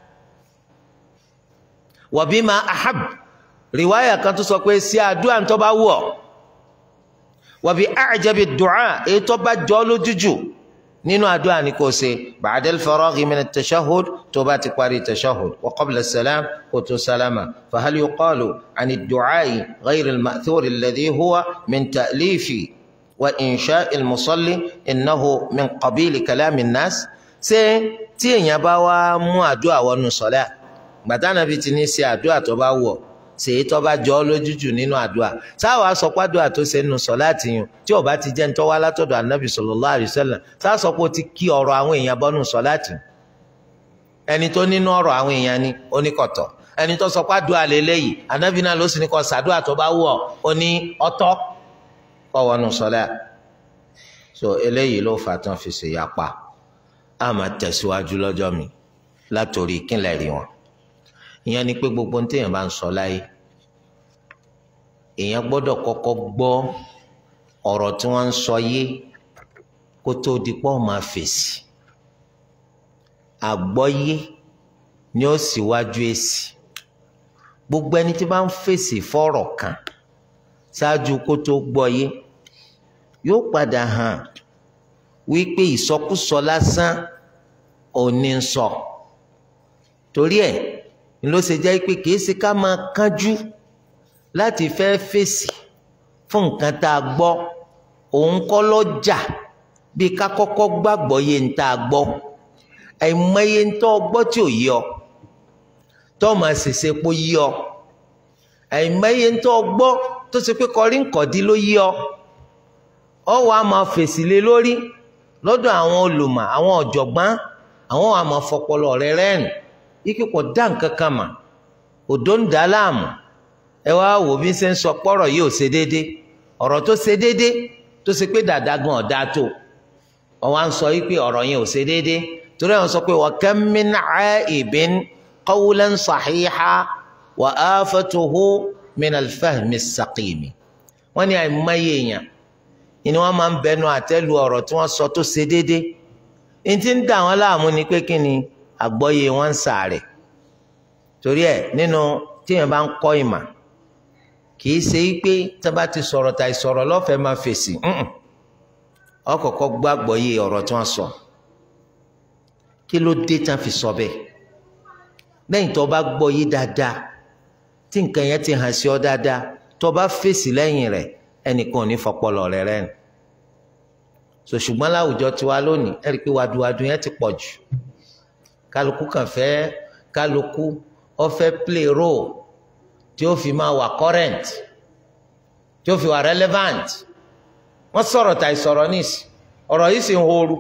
A: wa bima ahab rìwáyà kan tó sọ pé sí àdúrà ntọ́ bá wù ọ́ wàbí àjẹbí dùcá èyí tó bá jọ lójújù nínú àdúrà ni kò ṣe bàdé faraghi min at-tashahhud tó bá ti parí tashahhud wa qabla salam kò tó salama fahal yuqalu ani ad-du'ai ghayr al-ma'thur alladhi huwa min ta'lifi wa insha'i al-musalli innahu min qabili kalami an-nas ṣé tí èèyàn bá wá mú àdúrà wọnú sọlá gbàtà nàbí ti ní ṣe àdúrà tó bá wọ ṣèyí tó bá jọ ọ́ lójújù nínú àdúrà sáwà sọpádùá tó ṣe nínú sọláàtì yìí tí ò bá ti jẹ́ nítorí wá látọ̀dọ̀ ànábì sallallahu alaihi wasallam sáà sọ pé ó ti kí ọ̀rọ̀ àwọn èèyàn bọ́nú sọláàtì ẹni tó nínú ọ̀rọ̀ àwọn èèyàn ni oníkọ̀tọ̀ ẹni tó sọpádùá lélẹ́yìí ànábì náà ló sì ní kó ṣàdúrà tó bá wọ̀ ó ní ọ̀tọ̀ kọ́ wọnú sọlá so eléyìí ló fà tán fi ṣe yapa a máa tẹ̀síwájú lọ́jọ́ mi látòrí ìkínlẹ̀ rí wọn ìyẹn ni pé gbogbo ní téèyàn bá ń sọ láyé èèyàn gbọ́dọ̀ kọ́kọ́ gbọ́ ọ̀rọ̀ tí wọ́n ń sọ yé kó tó di pọ́ máa fèsì àgbọ́yé ni ó síwájú èsì gbogbo ẹni tí bá ń fèsì fọ́rọ̀ kan ṣáájú kó tó gbọ́ yé yóò padà hàn wípé ìsọkúsọ lásán ò ní sọ torí ẹ̀ ló ṣe jẹ́ pé kìí ṣe ká máa kánjú láti fẹ́ fèsì fún nǹkan tá a gbọ́ òun kọ́ lọ́jà bí ká kọ́kọ́ gbàgbọ́ yé ń tá a gbọ́ àìmọye ń tọ́ gbọ́ tí ò yé ọ tó máa ṣèṣe pé yé ọ àìmọye ń tọ́ gbọ́ tó ṣe pé kọrí nkọ̀dí ló yé ọ ọ wàá máa fèsì lé lórí lọ́dọ̀ àwọn olùmọ̀ àwọn ọ̀jọ̀gbọ́n àwọn àmọ́ fọpọlọ rẹ rẹ́rìn ike kò dá nǹkan kan mà òdó ń dá láàmú ẹ wá wò bí ṣe ń sọ pọ́rọ̀ yìí ò ṣe déédé ọ̀rọ̀ tó ṣe déédé tó ṣe pé dàda gan ọ̀dá tó ọ̀wá ń sọ wípé ọ̀rọ̀ yẹn ò ṣe déédé torí àwọn sọ pé wa kam min aibin qawlan sahiha wa afatuhu min al-fahmi as-saqimi wọ́n ní àìmọye èèyàn ni wọ́n máa ń bẹnu àtẹ́lu ọ̀rọ̀ tí wọ́n sọ tó ṣe déédé ní ti ń dà wọ́n láàmú ni pé kí ni àgbọ́yé wọn ń sàárẹ̀ torí ẹ̀ nínú tíyẹn bá ń kọ́ ìmà kìí ṣe pé tí wọ́n bá ti sọ̀rọ̀ tàì sọ̀rọ̀ lọ́fẹ̀ẹ́ máa fèsì ọkọ̀ọ̀kọ̀ gbọ́ àgbọ́yé ọ̀rọ̀ tí wọ́n sọ kí ló dé tí wọ́n fi sọ bẹ́ẹ̀ lẹ́yìn tó bá gbọ́ yé dáadáa tí nǹkan yẹn ti hàn sí ọ dáadáa tó bá fèsì lẹ́yìn rẹ̀ ẹnìkan ò ní fọpọlọ rẹ̀ rẹ́rìn so ṣùgbọ́n láwùjọ tiwa lónìí ẹ rí i pé wàdùwàdù yẹn ti pọ̀ jù kálukú kàn fẹ́ kálukú ó fẹ́ play role tí ó fi máa wà current tí ó fi wà relevant wọ́n sọ̀rọ̀ tàì sọ̀rọ̀ níìsì ọ̀rọ̀ yìí sì ń horu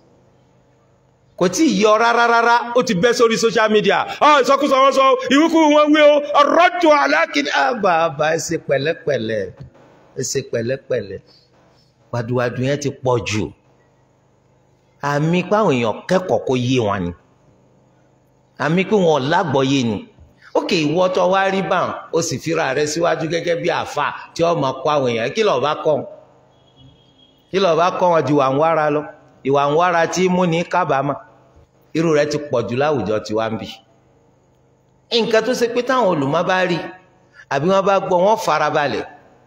A: kò tí ì yọ rárá rárá ó ti bẹ́ sórí social media ọ ìsọkúsọ wọn sọ ìwúkú wọn wí o ọ̀rọ̀ tó aláàkíní àbàbà ẹ ṣe pẹ̀lẹ́pẹ̀lẹ́ ẹ ṣe pẹ̀lẹ́pẹ̀lẹ́ wàdùwàdù yẹn ti pọ̀ jù àmì páwọn èèyàn kẹ́kọ̀ọ́ kó yé wọn ni àmì pé wọn lágbọ́yé ni ókè ìwọ tó wá rí báwọn ó sì fira rẹ síwájú gẹ́gẹ́ bí àáfà tí ó máa kọ́ àwọn èèyàn kí lọ́ọ́ bá kọ́ kí lọ́ọ́ bá kọ́ wọn ju ìwà ń wára lọ ìwà ń wára tí mú ní kábàámà irú rẹ̀ ti pọ̀ jù láwùjọ tí wá ń bì. nǹkan tó ṣe pé táwọn olùmọ̀ bá rí àbí wọ́n bá gbọ́ wọ́n farabalẹ̀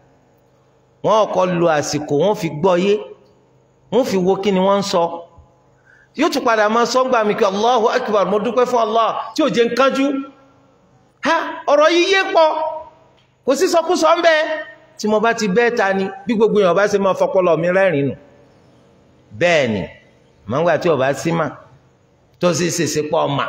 A: wọ́n kọ́ lo àsìkò wọ́n fi gbọ́ yé wọ́n fi wo kí ni wọ́n ń sọ yóò tún padà máa sọ gbà mí kí Allahu Akbar mo dúpẹ́ fún Allah tí ò jẹ́ ń kánjú ha ọ̀rọ̀ yìí yé pọ̀ kò sí sọkúsọ ń bẹ tí mo bá ti bẹ́ẹ̀ ta ni bí gbogbo èèyàn bá ṣe máa fọpọlọ mi rẹ́rìn nù bẹ́ẹ̀ ni màgbà tí ò bá sí mà tó sì ṣèṣe pọ̀ mà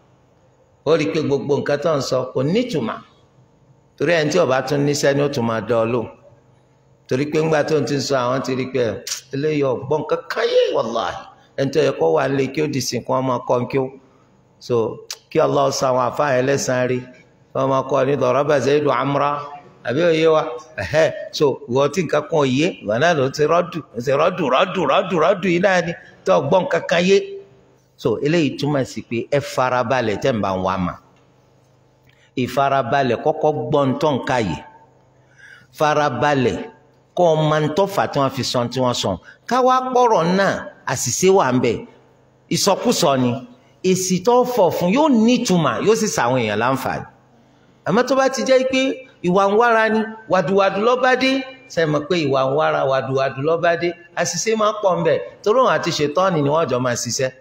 A: ó rí i pé gbogbo nǹkan tó ń sọ kò nítumọ̀ torí ẹni tí ò bá tún níṣẹ́ ni ó tún máa dán ọ lóhùn torí pé ńgbà tó ń ti sọ àwọn ti rí pé eléyìí ọgbọ́n kankan yé wàláhì ẹni tó yẹ kó wà lé kí ó di sìnkú ọmọ kọ́ kí ó so kí Allah sọ àwọn àfáà ẹlẹ́sàn rí ọmọ kọ́ ní daraba Zaidu amra àbí òye wa ẹ̀hẹ́ so ìwọ tí nǹkan kan yé ìwọ náà ló ti rọ́dù ti rọ́dù rọ́dù rọ́dù rọ́dù yìí náà ni tó ọgbọ́n kankan yé so eléyìí túmọ̀ sí pé ẹ farabalẹ̀ tẹ̀ ń bá wa mà ìfarabalẹ̀ kọ́kọ́ gbọ́n tó ń ká yìí farabalẹ̀ kọ́ ọ máa ń tọ́fà tí wọ́n fi sọ tí wọ́n sọ káwá pọ̀rọ̀ náà àṣìṣe wà ń bẹ̀ ìsọkúsọ ni èsì tó fọ̀ fún yóò nítumọ̀ yóò sì sàwọn èèyàn láǹfààní àmọ́ tó bá ti jẹ́ pé ìwà ń wára ni wàdùwàdù ló bá dé ṣe mọ̀ pé ìwà ń wára wàdùwàdù ló bá dé àṣìṣe máa pọ̀ ń bẹ̀ torí òun àti ṣètọ́ni ni wọ́n jọ máa ṣiṣẹ́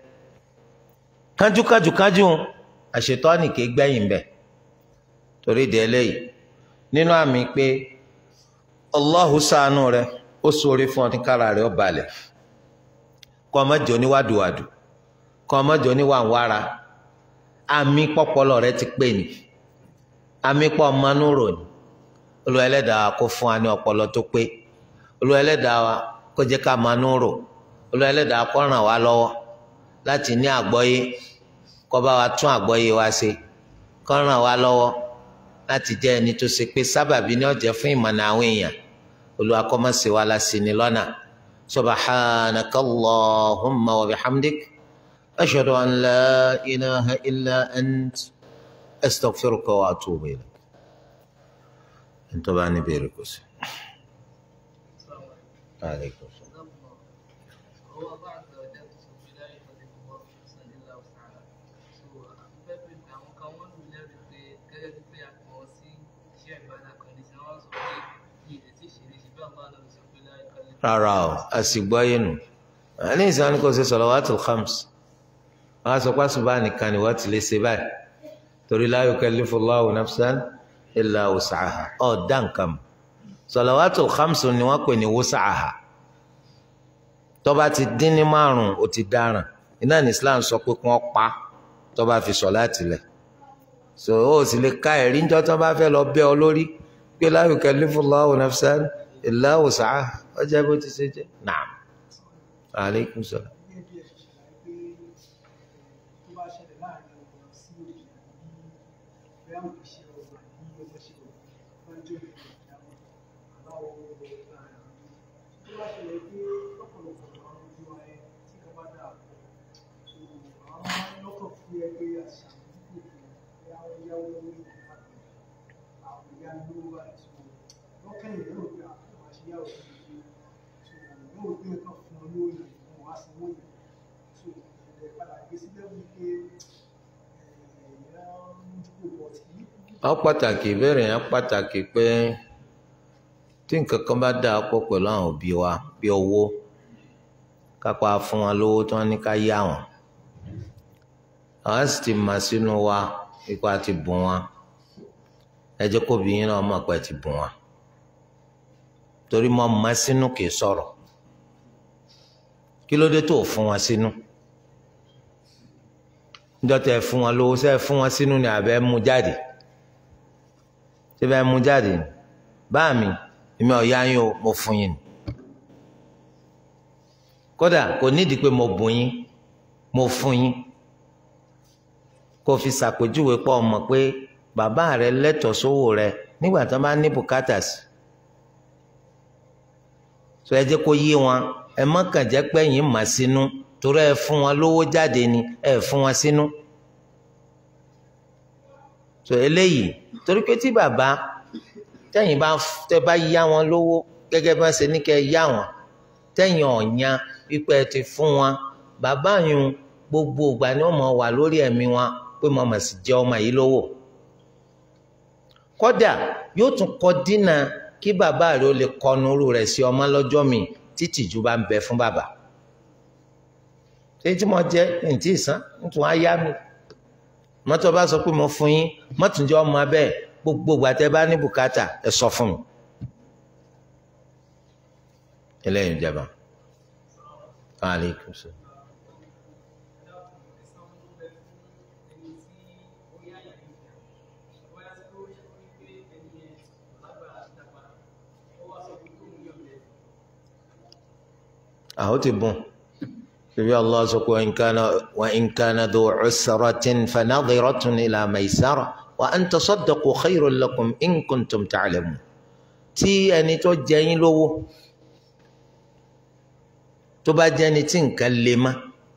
A: kájúkájúkájú àṣetọ́ni kì í gbẹ̀yìn bẹ̀ torí ìdí eléyìí nínú àmì pé Allahu ṣàánú rẹ ó ṣoore fún ọ ní kára rẹ ó balẹ̀ kọ́ ọmọ jọ ní wàdùwàdù kọ́ ọmọ jọ ní wàǹwàrà àmì pọ́pọ́lọ rẹ ti pè ní àmì pọ́ ọmọnú rò ní Olúwa Ẹlẹ́dàá kó fún wa ní ọpọlọ tó pé Olúwa Ẹlẹ́dàá wa kó jẹ́ ká manú rò Olúwa Ẹlẹ́dàá kó ràn wá lọ́wọ́ láti ní àgbọ́yé kó bá wa tún àgbọ́yé wa ṣe kó ràn wá lọ́wọ́ láti jẹ́ ẹni tó ṣe pé sábàbí ni ó jẹ́ fún ìmọ̀nà àwọn èèyàn Olúwa kó má ṣe wá lásìní lọ́nà subhanakallahumma wa bihamdik ashhadu an la ilaha illa ant astaghfiruka wa atubu ilayk. Ẹni bá ní bèrè kò sí. Alaikum. Rárá o àsìgbọ́ yìí nù ní ìsàn kò ṣe salawatul khams wọ́n á sọ pé àṣùbà nìkan ni wọ́n ti lè ṣe báyìí torí la yukallifullahu nafsan illa wus'aha ọ̀ dá nǹkan mọ̀ salawatul khams ni wọ́n pè ní wus'aha tó bá ti dín ní márùn-ún ó ti dáràn iná ní Islam sọ pé kí wọ́n pa tó bá fi sọ̀láàtì lẹ̀ so ó sì lè ká ẹ̀rí níjọ́ tó bá fẹ́ lọ bẹ́ ọ lórí pé la yukallifullahu nafsan illa wus'aha ọjọ́ bó ti ṣe jẹ́ naam aleykum salaam. Ó pàtàkì ìbéèrè yẹn pàtàkì pé tí nǹkan kan bá dáa pọ̀ pẹ̀lú àwọn òbí wa bí owó kápá fún wọn lówó tí wọ́n ní ká yá wọn àwọn sì ti mà sínú wa ipa ti bùn wọn ẹ jẹ́ kó bí yín náà mọ̀ pé ti bùn wọn torí mọ́ mà sínú kì í sọ̀rọ̀ kí ló dé tó fún wọn sínú níjọ́ tẹ́ fún wọn lówó sẹ́ fún wọn sínú ni àbẹ́ mú jáde ṣé bẹ́ẹ̀ mú jáde ni báà mi èmi ọ̀ya yín o mo fún yín kódà kò nídìí pé mo bùn yín mo fún yín kó fi ṣàpèjúwe pọ̀ mọ̀ pé bàbá rẹ lẹ́tọ̀ọ́ sówó rẹ nígbà tó bá ní bùkátà sí so ẹ jẹ́ kó yé wọn ẹ má kàn jẹ́ pé yín mà sínú torí ẹ fún wọn lówó jáde ni ẹ fún wọn sínú so eléyìí torí pé tí bàbá tẹ̀yin bá tẹ́ bá yá wọn lówó gẹ́gẹ́ bá ṣe ní kẹ́ yá wọn tẹ̀yìn ọ̀yàn wípé ẹ ti fún wọn bàbá yun gbogbo ìgbà ni wọ́n mọ̀ wà lórí ẹ̀mí wọn pé mo mà sì jẹ́ ọmọ yìí lówó kódà yóò tún kọ dínà kí bàbá rẹ̀ ó lè kọnurú rẹ̀ sí ọmọ lọ́jọ́ mi títí ju bá ń bẹ fún bàbá ṣé tí mo jẹ́ ntí ìsán nítorí wọ́n á yá mi mọ́tò bá sọ pé mo fún yín mọ́tò jẹ́ ọmọ abẹ́ gbogbo ìgbà tẹ́ bá ní bùkátà ẹ sọ fún mi eléyìí ìjọba aleykum salaam. àwọn ti bùn ṣebí Allah sọ pé wa in kana dhu usratin fanadhiratun ila maysara wa an tasaddaqu khayrun lakum in kuntum ta'lamun tí ẹni tó jẹ yín lówó tó bá jẹ́ ẹni tí nǹkan lè má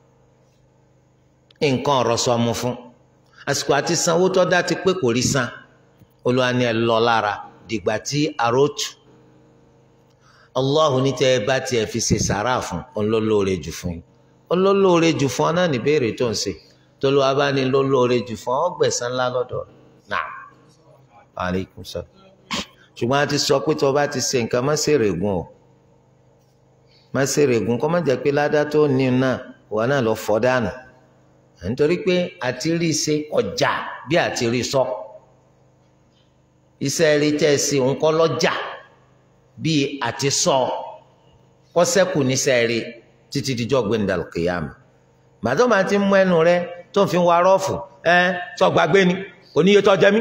A: nǹkan ọ̀rọ̀ sọmú fún àsìkò àti sanwó tó dá ti pé kò rí san Olúwa ni ẹ lọ lára dìgbà tí arótù Allah ní tẹ́ ẹ bá tiẹ̀ fi ṣe sàrà fún olólóore jù fún yín olólóore jù fún ọ náà níbèrè tó ń ṣe tolúwa bá ní lólóore jù fún ọ gbẹ̀san ńlá lọ́dọ̀ náà aleykum salaam ṣùgbọ́n a ti sọ pé tó o bá ti ṣe nǹkan má ṣe règùn o má ṣe règùn kọ́ má jẹ́ pé ládá tó ní náà wà náà lọ fọ́ dànù nítorí pé àti rí i ṣe ọjà bí àti rí i sọ iṣẹ́ rí tẹ́ ẹ sí nǹkan lọ́jà bí àti sọ kọ́sẹ́kù níṣẹ́ rí títí dijọ́ gbẹ̀ndàlù kìyàmù màdó máa ti mú ẹnu rẹ tó ń fi wá rọ́ọ̀fù ẹ sọ gbàgbé ni oníye tó jẹ mí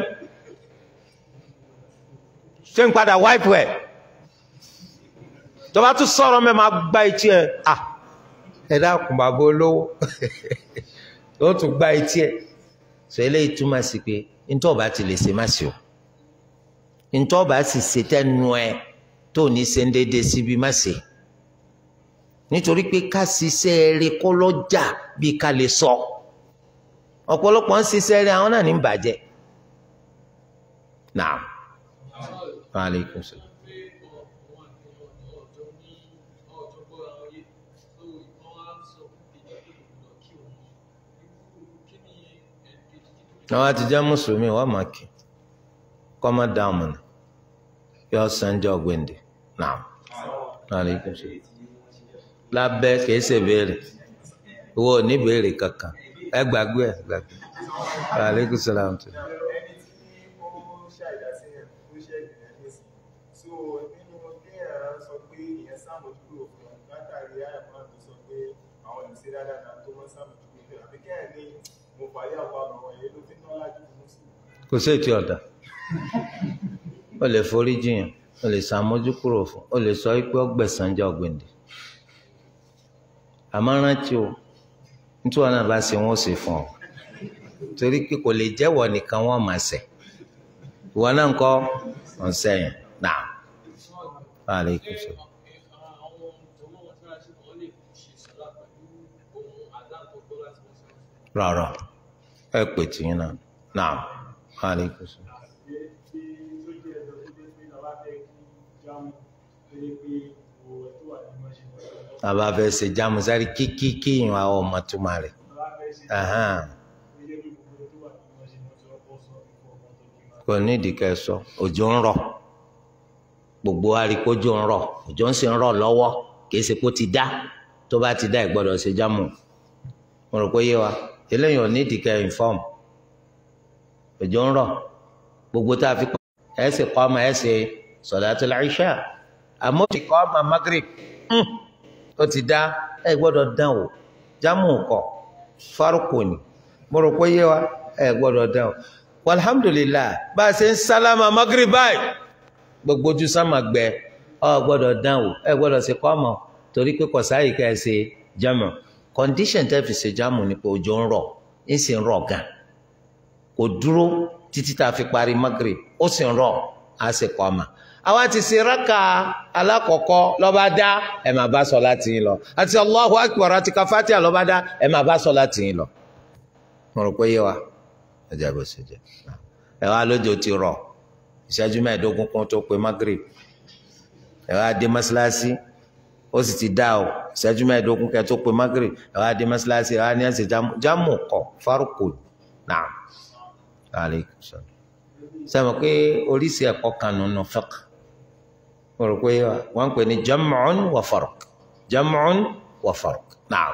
A: ṣé ń padà wáìpù ẹ̀ tó bá tún sọ̀rọ̀ mẹ́ máa gbá etí ẹ̀ à ẹ dákun bàbá olówó ó tún gbá etí ẹ̀ sọ eléyìí túmọ̀ sí pé ntọ́ bá ti lè ṣe má sí o ntọ́ bá sì ṣe tẹ́nu ẹ tó ní ṣe ń déédéé síbi má ṣe nítorí pé ká ṣiṣẹ́ eré kọ́ lọ́jà bíi ká lè sọ ọ̀pọ̀lọpọ̀ ń ṣiṣẹ́ eré àwọn náà ní bàjẹ́ náà. Aleykum salaam. àwọn àtijọ́ mùsùlùmí wọ́n máa kí kọ́mọ dáhùn mọ́nà yọ sanjọ́ gbèǹde náà aleykum salaam. lábẹ́ kìí ṣe béèrè owó ní béèrè kankan ẹ gbàgbé ẹ gbàgbé aleykum salaam. kò sí ètò ọ̀dà ó lè forí jiyàn ó lè sàmójú kúrò fún ó lè sọ pé ọgbẹ̀sán jẹ́ ọ̀gbìndì àmọ́ rántí o nítorí wọn náà bá ṣe wọn ó ṣe fún ọ torí pé kò lè jẹ́wọ́ nìkan wọ́n máa ṣẹ̀ ìwọ náà ń kọ́ ọ̀n sẹ́yìn náà wàhálà ikú sọ. rárá ẹ pè tìyín náà náà wàhálà ikú sọ. àbá fẹ́ ṣe jáàmù sáré kíkíkí ìyún àwọn ọmọ tó máa rẹ̀ kò ní ìdíkẹ́ sọ òjò ń rọ̀ gbogbo àríkójò ń rọ̀ òjò ń sì ń rọ̀ lọ́wọ́ kìí ṣe kó ti dá tó bá ti dá ìgbọ́dọ̀ ṣe jáàmù mo rò pé yé wa eléyìí ò ní ìdíkẹ́ inform òjò ń rọ̀ gbogbo tá a fi ẹ sì kọ́ ọmọ ẹ ṣe sọ̀látul ìṣà àmọ́ ti kọ́ ọmọ magrib ó ti dá ẹ gbọ́dọ̀ dán o jámù kọ fárúkù ni mo rò pé yé wa ẹ gbọ́dọ̀ dán o alhamdulilayi bá a ṣe ń sálámà magrib báyìí gbogbo ojú sámà gbẹ ọ gbọ́dọ̀ dán o ẹ gbọ́dọ̀ ṣe kọ́ ọmọ torí pé kọsáyì ká ẹ ṣe jámù condition tẹ́ fi ṣe jámù ni pé òjò ń rọ̀ ń sì ń rọ̀ gan kò dúró títí tá a fi parí magrib ó sì ń rọ̀ á sì kọ́ ọmọ àwa ti ṣe rákà alákọ̀ọ́kọ́ lọ́ba dá ẹ̀ máa bá sọ láti yín lọ àti Allahu Akbar àti kafatiha lọ́ba dá ẹ̀ máa bá sọ láti yín lọ. mo rò pé yé wa ẹjẹ bó ṣe jẹ ẹ wá lójó ti rọ̀ ìṣẹ́jú mẹ́ẹ̀ẹ́dógún kan tó pe magrib ẹ wá dé mọ́ṣáláṣí ó sì ti dá o ìṣẹ́jú mẹ́ẹ̀ẹ́dógún kẹ́ tó pe magre ẹ̀wá di mọ́ṣáláṣí ẹ̀wá ní ẹ̀sẹ̀ jámù kọ̀ fárúkù náà sẹ́mi pé oríṣi ẹ̀kọ́ kan nínú fiqh mo rò pé wọ́n ń pè ní jam'un wa farq jam'un wa farq náà.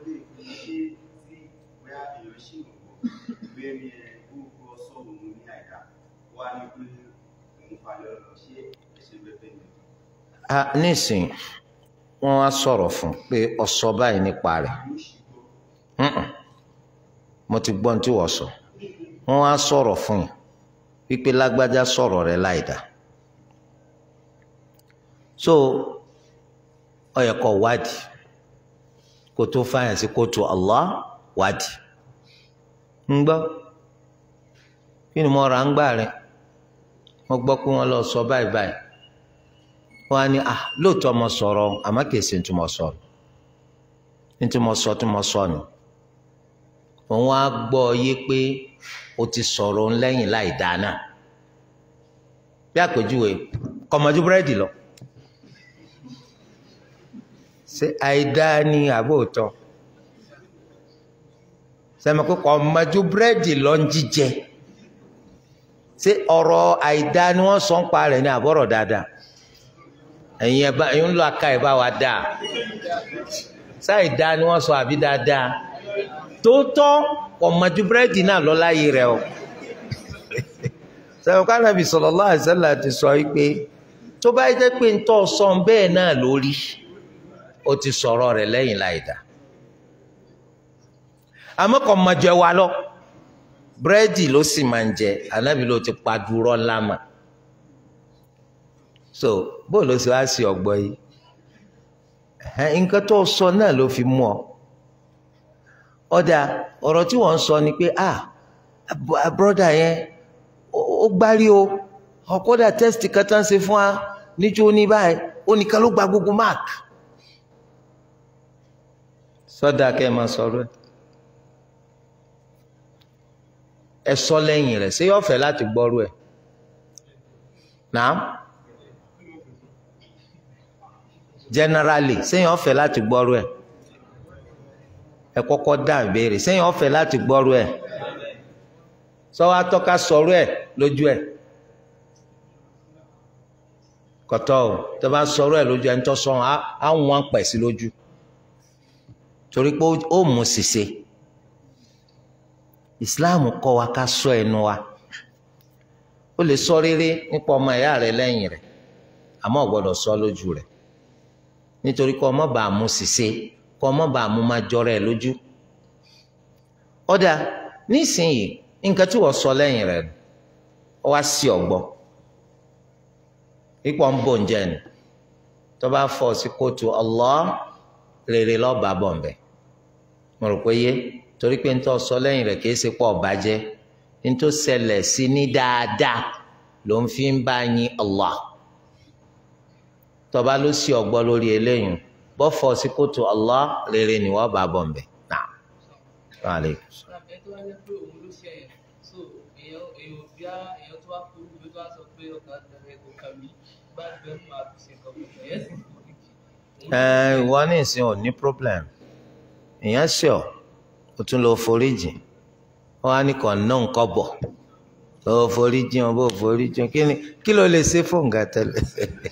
A: nísìn wọ́n wá sọ̀rọ̀ fún pé ọsọ báyìí nípa rẹ̀ mo ti gbọ́n tí wọ́n sọ wọ́n wá sọ̀rọ̀ fún yìí wípé lágbájá sọ̀rọ̀ rẹ̀ láìdá so ó yẹ kó wádìí kó tó fàyàn sí kóòtù Allah wádìí ń gbọ́ kí ni mo ra ń gbà rẹ̀ wọ́n gbọ́ pé wọ́n lọ sọ báyìí báyìí wọ́n á ní ah lóòótọ́ mo sọ̀rọ̀ àmọ́ kìí ṣe ní mo sọ̀rọ̀ ní mo sọ tí mo sọ nù òun á gbọ́ yé pé o ti sọ̀rọ̀ lẹ́yìn láì dáná bí àpèjúwe kọmọjú búrẹ́dì lọ ṣe àìdá ní àbóòtọ́ sẹ́mi pé kọmọjú búrẹ́dì lọ ń jíjẹ ṣé ọ̀rọ̀ àìdá ni wọ́n sọ ń pa rẹ̀ ní àbọ̀rọ̀ dáadáa ẹ̀yin ẹ̀ bá ẹ̀yin ń lọ aka ẹ̀ bá wa dáa ṣáìdá ni wọ́n sọ àbí dáadáa tóótọ́ kọmọjú búrẹ́dì náà lọ láyé rẹ̀ o sẹ́mi ká Ànábì sallallahu alaihi wasallam ti sọ wípé tó bá jẹ́ pé ń tọ́ sọ bẹ́ẹ̀ náà lórí ó ti sọ̀rọ̀ rẹ̀ lẹ́yìn láìdá àmọ́ kọmọjú ẹ wa lọ búrẹ́dì ló sì máa ń jẹ Ànábì ló ti pa dúró lámà so bó ló sì wá sí ọgbọ yìí nǹkan tó sọ náà ló fi mú ọ ọ̀dà ọ̀rọ̀ tí wọ́n ń sọ ni pé ah broda yẹn ó gbárí o ọ̀kọ́dà test kan tán ṣe fún wa níjó ní báyìí ó nìkan ló gba gbogbo mark sọ́dà kẹ́ ẹ máa sọ̀rọ̀ ẹ sọ lẹ́yìn rẹ̀ ṣé yóò fẹ́ láti gbọ́rú ẹ̀ náà generally sẹ́yìn ọ̀fẹ́ láti gbọ́rú ẹ̀ ẹ kọ́kọ́ dá ìbéèrè sẹ́yìn ọ̀fẹ́ láti gbọ́rú ẹ̀ sọ wá tọ́ka sọ̀rọ̀ ẹ̀ lójú ẹ̀ kọ́tọ́ o tó bá sọ̀rọ̀ ẹ̀ lójú ẹ̀ ń tọ́ sọ á wọ́n pẹ̀ sí lójú torí pé ó mú ṣìṣe Islam kọ́ wa ká sọ ẹnu wa ó lè sọ rere nípa ọmọ ìyá rẹ lẹ́yìn rẹ̀ àmọ́ ò gbọ́dọ̀ sọ lójú rẹ̀ nítorí kọ́ ọmọ bá mú ṣìṣe kọ́ ọmọ bá mú máa jọrọ ẹ̀ lójú ọ̀dà nísìnyí nǹkan tí wọ́n sọ lẹ́yìn rẹ̀ ọ wá sí ọ̀gbọ́ ipò ń bò ń jẹ́ ni tó bá fọ́ sí kóòtù Allah rere lọ́ba bọ̀ ń bẹ̀ mo rò pé yé torí pé ń tọ́ sọ lẹ́yìn rẹ̀ kìí ṣe pọ̀ bàjẹ́ ń tó ṣẹlẹ̀ sí ní dáadáa ló ń fi ń bá yín Allah tọba ló sí ọgbọ́ lórí eléyìí bọ́ fọ́ sí kóòtù Allah rere ni wọ́n bá bọ̀ ń bẹ̀ náà. ẹ ìwọ ní ìsìn ò ní problem èèyàn ṣe ọ o tún lọ foríjì wọn á ní kàn náà nǹkan bọ lọ foríjì wọn bó foríjì kí ni kí ló lè ṣe fún nǹkan tẹ́lẹ̀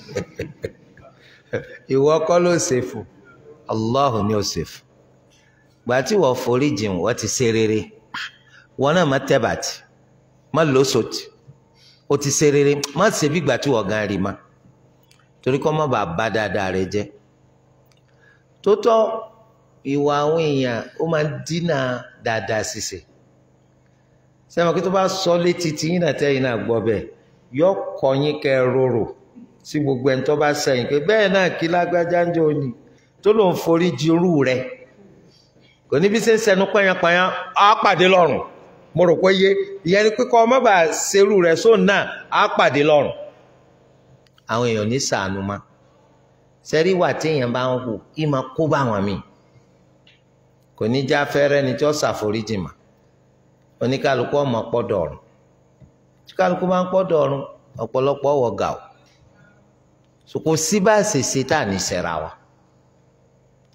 A: ìwọ kọ́ ló ṣe fún Allahu ni ó ṣe fún gbà tí wọ́n foríjì wọ́n ti ṣe rere wọn náà má tẹ́ bàtì má lóṣòtì ó ti ṣe rere má ṣe bí gbà tí wọ́n gan rí ma torí kọ́ má bàa bá dáadáa rẹ jẹ́ tó tọ́ ìwà àwọn èèyàn ó máa ń dínà dáadáa ṣiṣẹ́ sẹ́wọ̀n kí tó bá sọ létí tí yín náà tẹ́yìn náà gbọ́ bẹ́ẹ̀ yọ kọ́ yín kẹ́ ẹ rorò sí gbogbo ẹni tó bá sẹ́yìn pé bẹ́ẹ̀ náà kí lágbájá ń jẹ́ òní tó lòun forí jì irú rẹ̀ kò níbi ṣe ń sẹnu pẹ́yàpẹ́yàn á pàdé lọ́rùn mo rò pé yé ìyẹn ni pípọ́ ọmọ bá ṣerú rẹ̀ sóun náà á pàdé lọ́rùn àwọn èèyàn ní sàánú ma sẹ́rí wà téèyàn bá ń hù kí máa kó bá wọn míì kò ní já fẹ́rẹ́ ni tí ó ṣàforíjì mà oníkálukú ọmọ pọ́dọ̀ ọ̀run tí kálukú bá ń pọ́dọ̀ ọ̀run ọ̀pọ̀lọpọ̀ wọ̀ gà ó kò sí bá ṣe ṣe tá à ní ṣẹ̀ra wa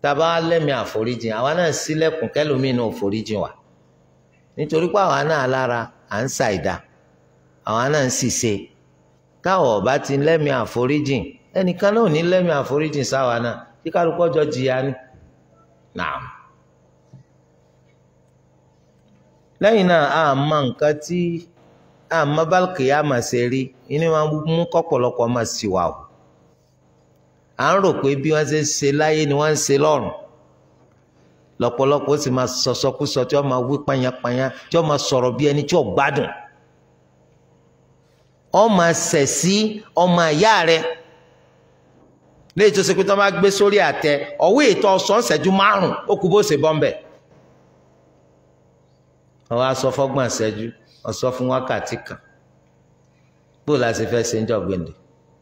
A: tàbá lẹ́mìí àforíjì àwa náà sílẹ̀kùn kẹ́lòmíì náà foríjì wa nítorí pé àwa náà lára à ń ṣàìdá àwa náà ń ṣìṣe táwọn ọba ti lẹ́mìí àforíjì ẹnìkan náà ò ní lẹ́mìí àforíjì sáwa náà kí kálukú ọjọ́ jìyà ni. Naam. lẹ́yìn náà a mọ nǹkan tí a mọ bálùkì yá máa ṣe rí inú máa mú kọ́pọ̀lọpọ̀ máa sì wà o à ń rò pé bí wọ́n ṣe ń ṣe láyé ni wọ́n ń ṣe lọ́run lọ́pọ̀lọpọ̀ ó sì máa sọ̀sọ́kúsọ tí wọ́n máa wí pányápányá tí wọ́n máa sọ̀rọ̀ bí ẹni tí ò gbádùn ọ máa ṣẹ̀ sí ọmọ ìyá rẹ léyìí tó ṣe pé tí wọ́n bá gbé sórí àtẹ ọ̀wé ètò ọ̀sán ṣẹ́jú márùn-ún ó kú bó ṣe bọ́m̀bẹ̀ ọwọ́ aṣọ fọ́gbọ̀n ṣẹ́jú ọ̀sọ́ fún wákàtí kan bó la ṣe fẹ́ ṣe ń jọ gbèǹdé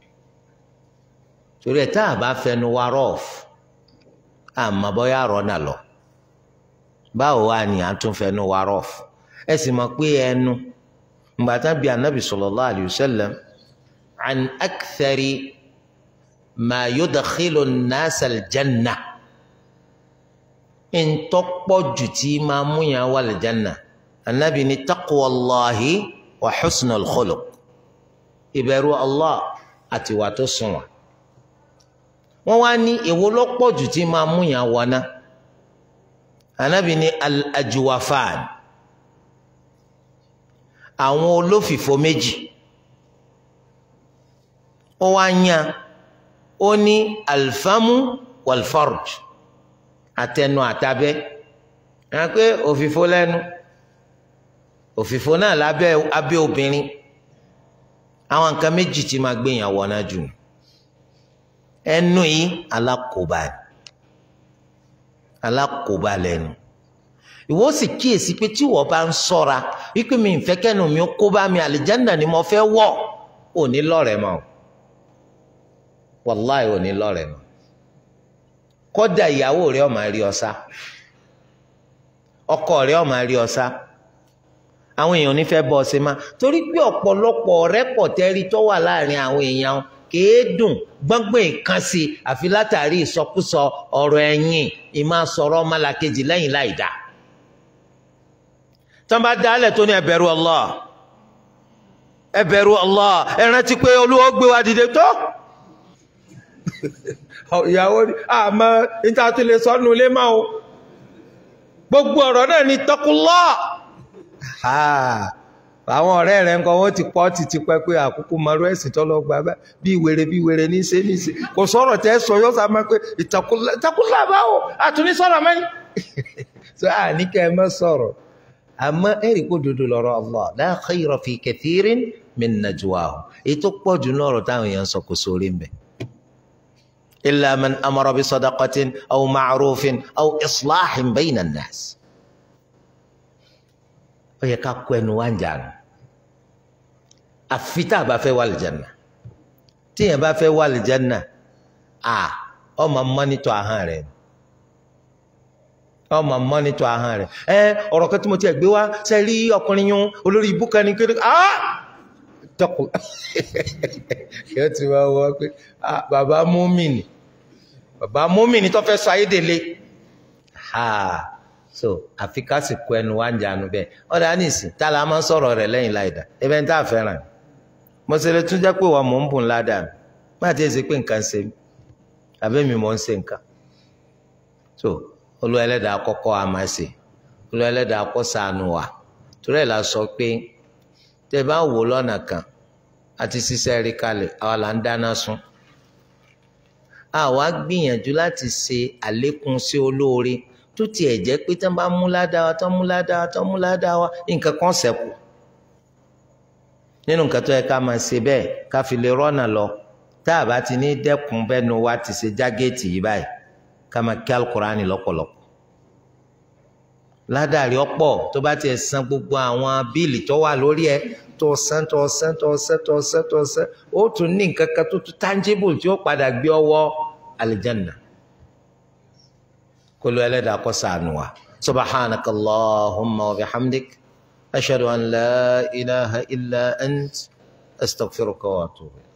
A: torí ẹ̀ tá a bá fẹnu wa rọ́ọ̀f àmọ́ bóyá rọ́nà lọ báwo wá ni à ń tún fẹnu wa rọ́ọ̀f ẹ sì mọ̀ pé ẹnu ngbàtà bíi anabi sallallahu alayhi wa sallam an akthari ma yudkhilu an-nasa al-janna ntọ́pọ̀ jù tí máa mú yàn wà al-janna anabi ni taqwallahi wa husnul khuluq ìbẹ̀rù Allah àti wà tó sunwọ̀n wọ́n wá ní èwo ló pọ̀ jù tí máa mú yàn wọná anabi ni al-ajwafan àwọn olófìfo méjì ó wá yàn ó ní alfamu walfarj àtẹnu àtàbẹ́ ẹ̀ pé òfìfo lẹ́nu òfìfo náà lábẹ́ abẹ́ obìnrin àwọn nǹkan méjì tí máa gbé yàn wọná jù ẹnu yìí alákòóbá alákòóbá lẹ́nu ìwọ sì kíyèsí pé tí wọ́n bá ń ṣọ́ra wípé mi ń fẹ́ kẹ́nu mi ó kó bá mi àlìjánnà ni mo fẹ́ wọ̀ ò ní lọ́rẹ̀ẹ́ mọ́ wàláì ò ní lọ́rẹ̀ẹ́ mọ́ kódà ìyàwó rẹ̀ ó máa rí ọ sá ọkọ rẹ̀ ó máa rí ọ sá àwọn èèyàn ò ní fẹ́ bọ́ ọ ṣe má torí pé ọ̀pọ̀lọpọ̀ ọ̀rẹ́ pọ̀ tẹ́rí tó wà láàrin àwọn èèyàn kìí dùn gbọ́ngbọ́n ìkan sí àfi látàrí ìsọkúsọ ọ̀rọ̀ ẹ̀yìn ìmá sọ̀rọ̀ ọmọlàkejì lẹ́yìn láì dá tí wọ́n bá dálẹ̀ tó ní ẹ bẹ̀rù Allah ẹ bẹ̀rù Allah ẹ rántí pé Olúwa gbé wa dìde tó ìyàwó àmọ́ níta tó lè sọ́nù ilé máa o gbogbo ọ̀rọ̀ náà ní taqullah àwọn ọ̀rẹ́ rẹ̀ nǹkan wọ́n ti pọ́ ti ti pẹ́ pé àkókò marú ẹ̀sìn tó lọ gba bí wèrè bí wèrè ní ṣe ní ṣe kò sọ̀rọ̀ tẹ́ sọ yóò sá máa pé ìtàkùnlá báwo àtúní sọ̀rọ̀ mẹ́yìn so àní kẹ́ ẹ mọ́ sọ̀rọ̀ àmọ́ ẹ̀rí kó dodo lọ́rọ̀ Allah la khayra fi kathirin min najwahum ètò pọ̀ jù náà ọ̀rọ̀ táwọn èèyàn sọ kò sórí ń bẹ̀ illa man amara bi sadaqatin aw ma'rufin aw islahin bayna an-nas ó yẹ ká kó ẹnu wá ń jà nù àfi tá a bá fẹ́ wà lìjánà tíyẹn bá fẹ́ wà lìjánà à ọmọ mọ́nítọ̀ ahọ́n rẹ̀ ọmọ mọ́nítọ̀ ahọ́n rẹ̀ ẹ ọ̀rọ̀ kan tí mo ti ẹ̀ gbé wá ṣe rí ọkùnrin yún olórí ibú kan ní kéde ah tọkù yóò ti wá wọ pé ah bàbá múmìnì bàbá múmìnì tó fẹ́ sọ ayédèlé ah so àfi ká sì kó ẹnu wá ń jánu bẹ́ẹ̀ ọ̀dà nísìn tá a la máa ń sọ̀rọ̀ rẹ̀ lẹ́yìn láìda ẹbẹ̀ ń tá a fẹ́ràn mo ṣe lè tún jẹ́ pé wọ́n mò ń bùn ládàá mi má ti ṣe pé nǹkan ṣe mí àbẹ́ mi mò ń ṣe nǹkan so Olúwa Ẹlẹ́dàá kọ́kọ́ a máa ṣe Olúwa Ẹlẹ́dàá kọ́ ṣàánú wa torí ẹ̀ la sọ pé tẹ́ bá wò lọ́nà kan àti ṣiṣẹ́ rí kalẹ̀ àwa là ń dáná sun àwa gbìyànjú láti ṣe àlékún sí olóore tó tiẹ̀ jẹ́ pé tán bá mú ládàá wa tán mú ládàá wa tán mú ládàá wa nǹkan kan ṣẹ́kù nínú nǹkan tó yẹ ká máa ṣe bẹ́ẹ̀ ká fi lè rọ́nà lọ tá a bá ti ní dẹ́kun bẹ́nu wa ti ṣe jágéètì yìí báyìí ká máa kí alukurani lọ́pọ̀lọpọ̀ ládàá rí ọ̀pọ̀ tó bá tiẹ̀ san gbogbo àwọn bíìlì tó wà lórí ẹ̀ tó san tó san tó san tó san tó san ó tún ní nǹkan kan tó tún tangible tí ó padà gbé ọwọ́ alìjánná kólú Ẹlẹ́dàá kó ṣàánú wa subhanakallahumma wa bihamdik ashhadu an la ilaha illa ant astaghfiruka wa atubu.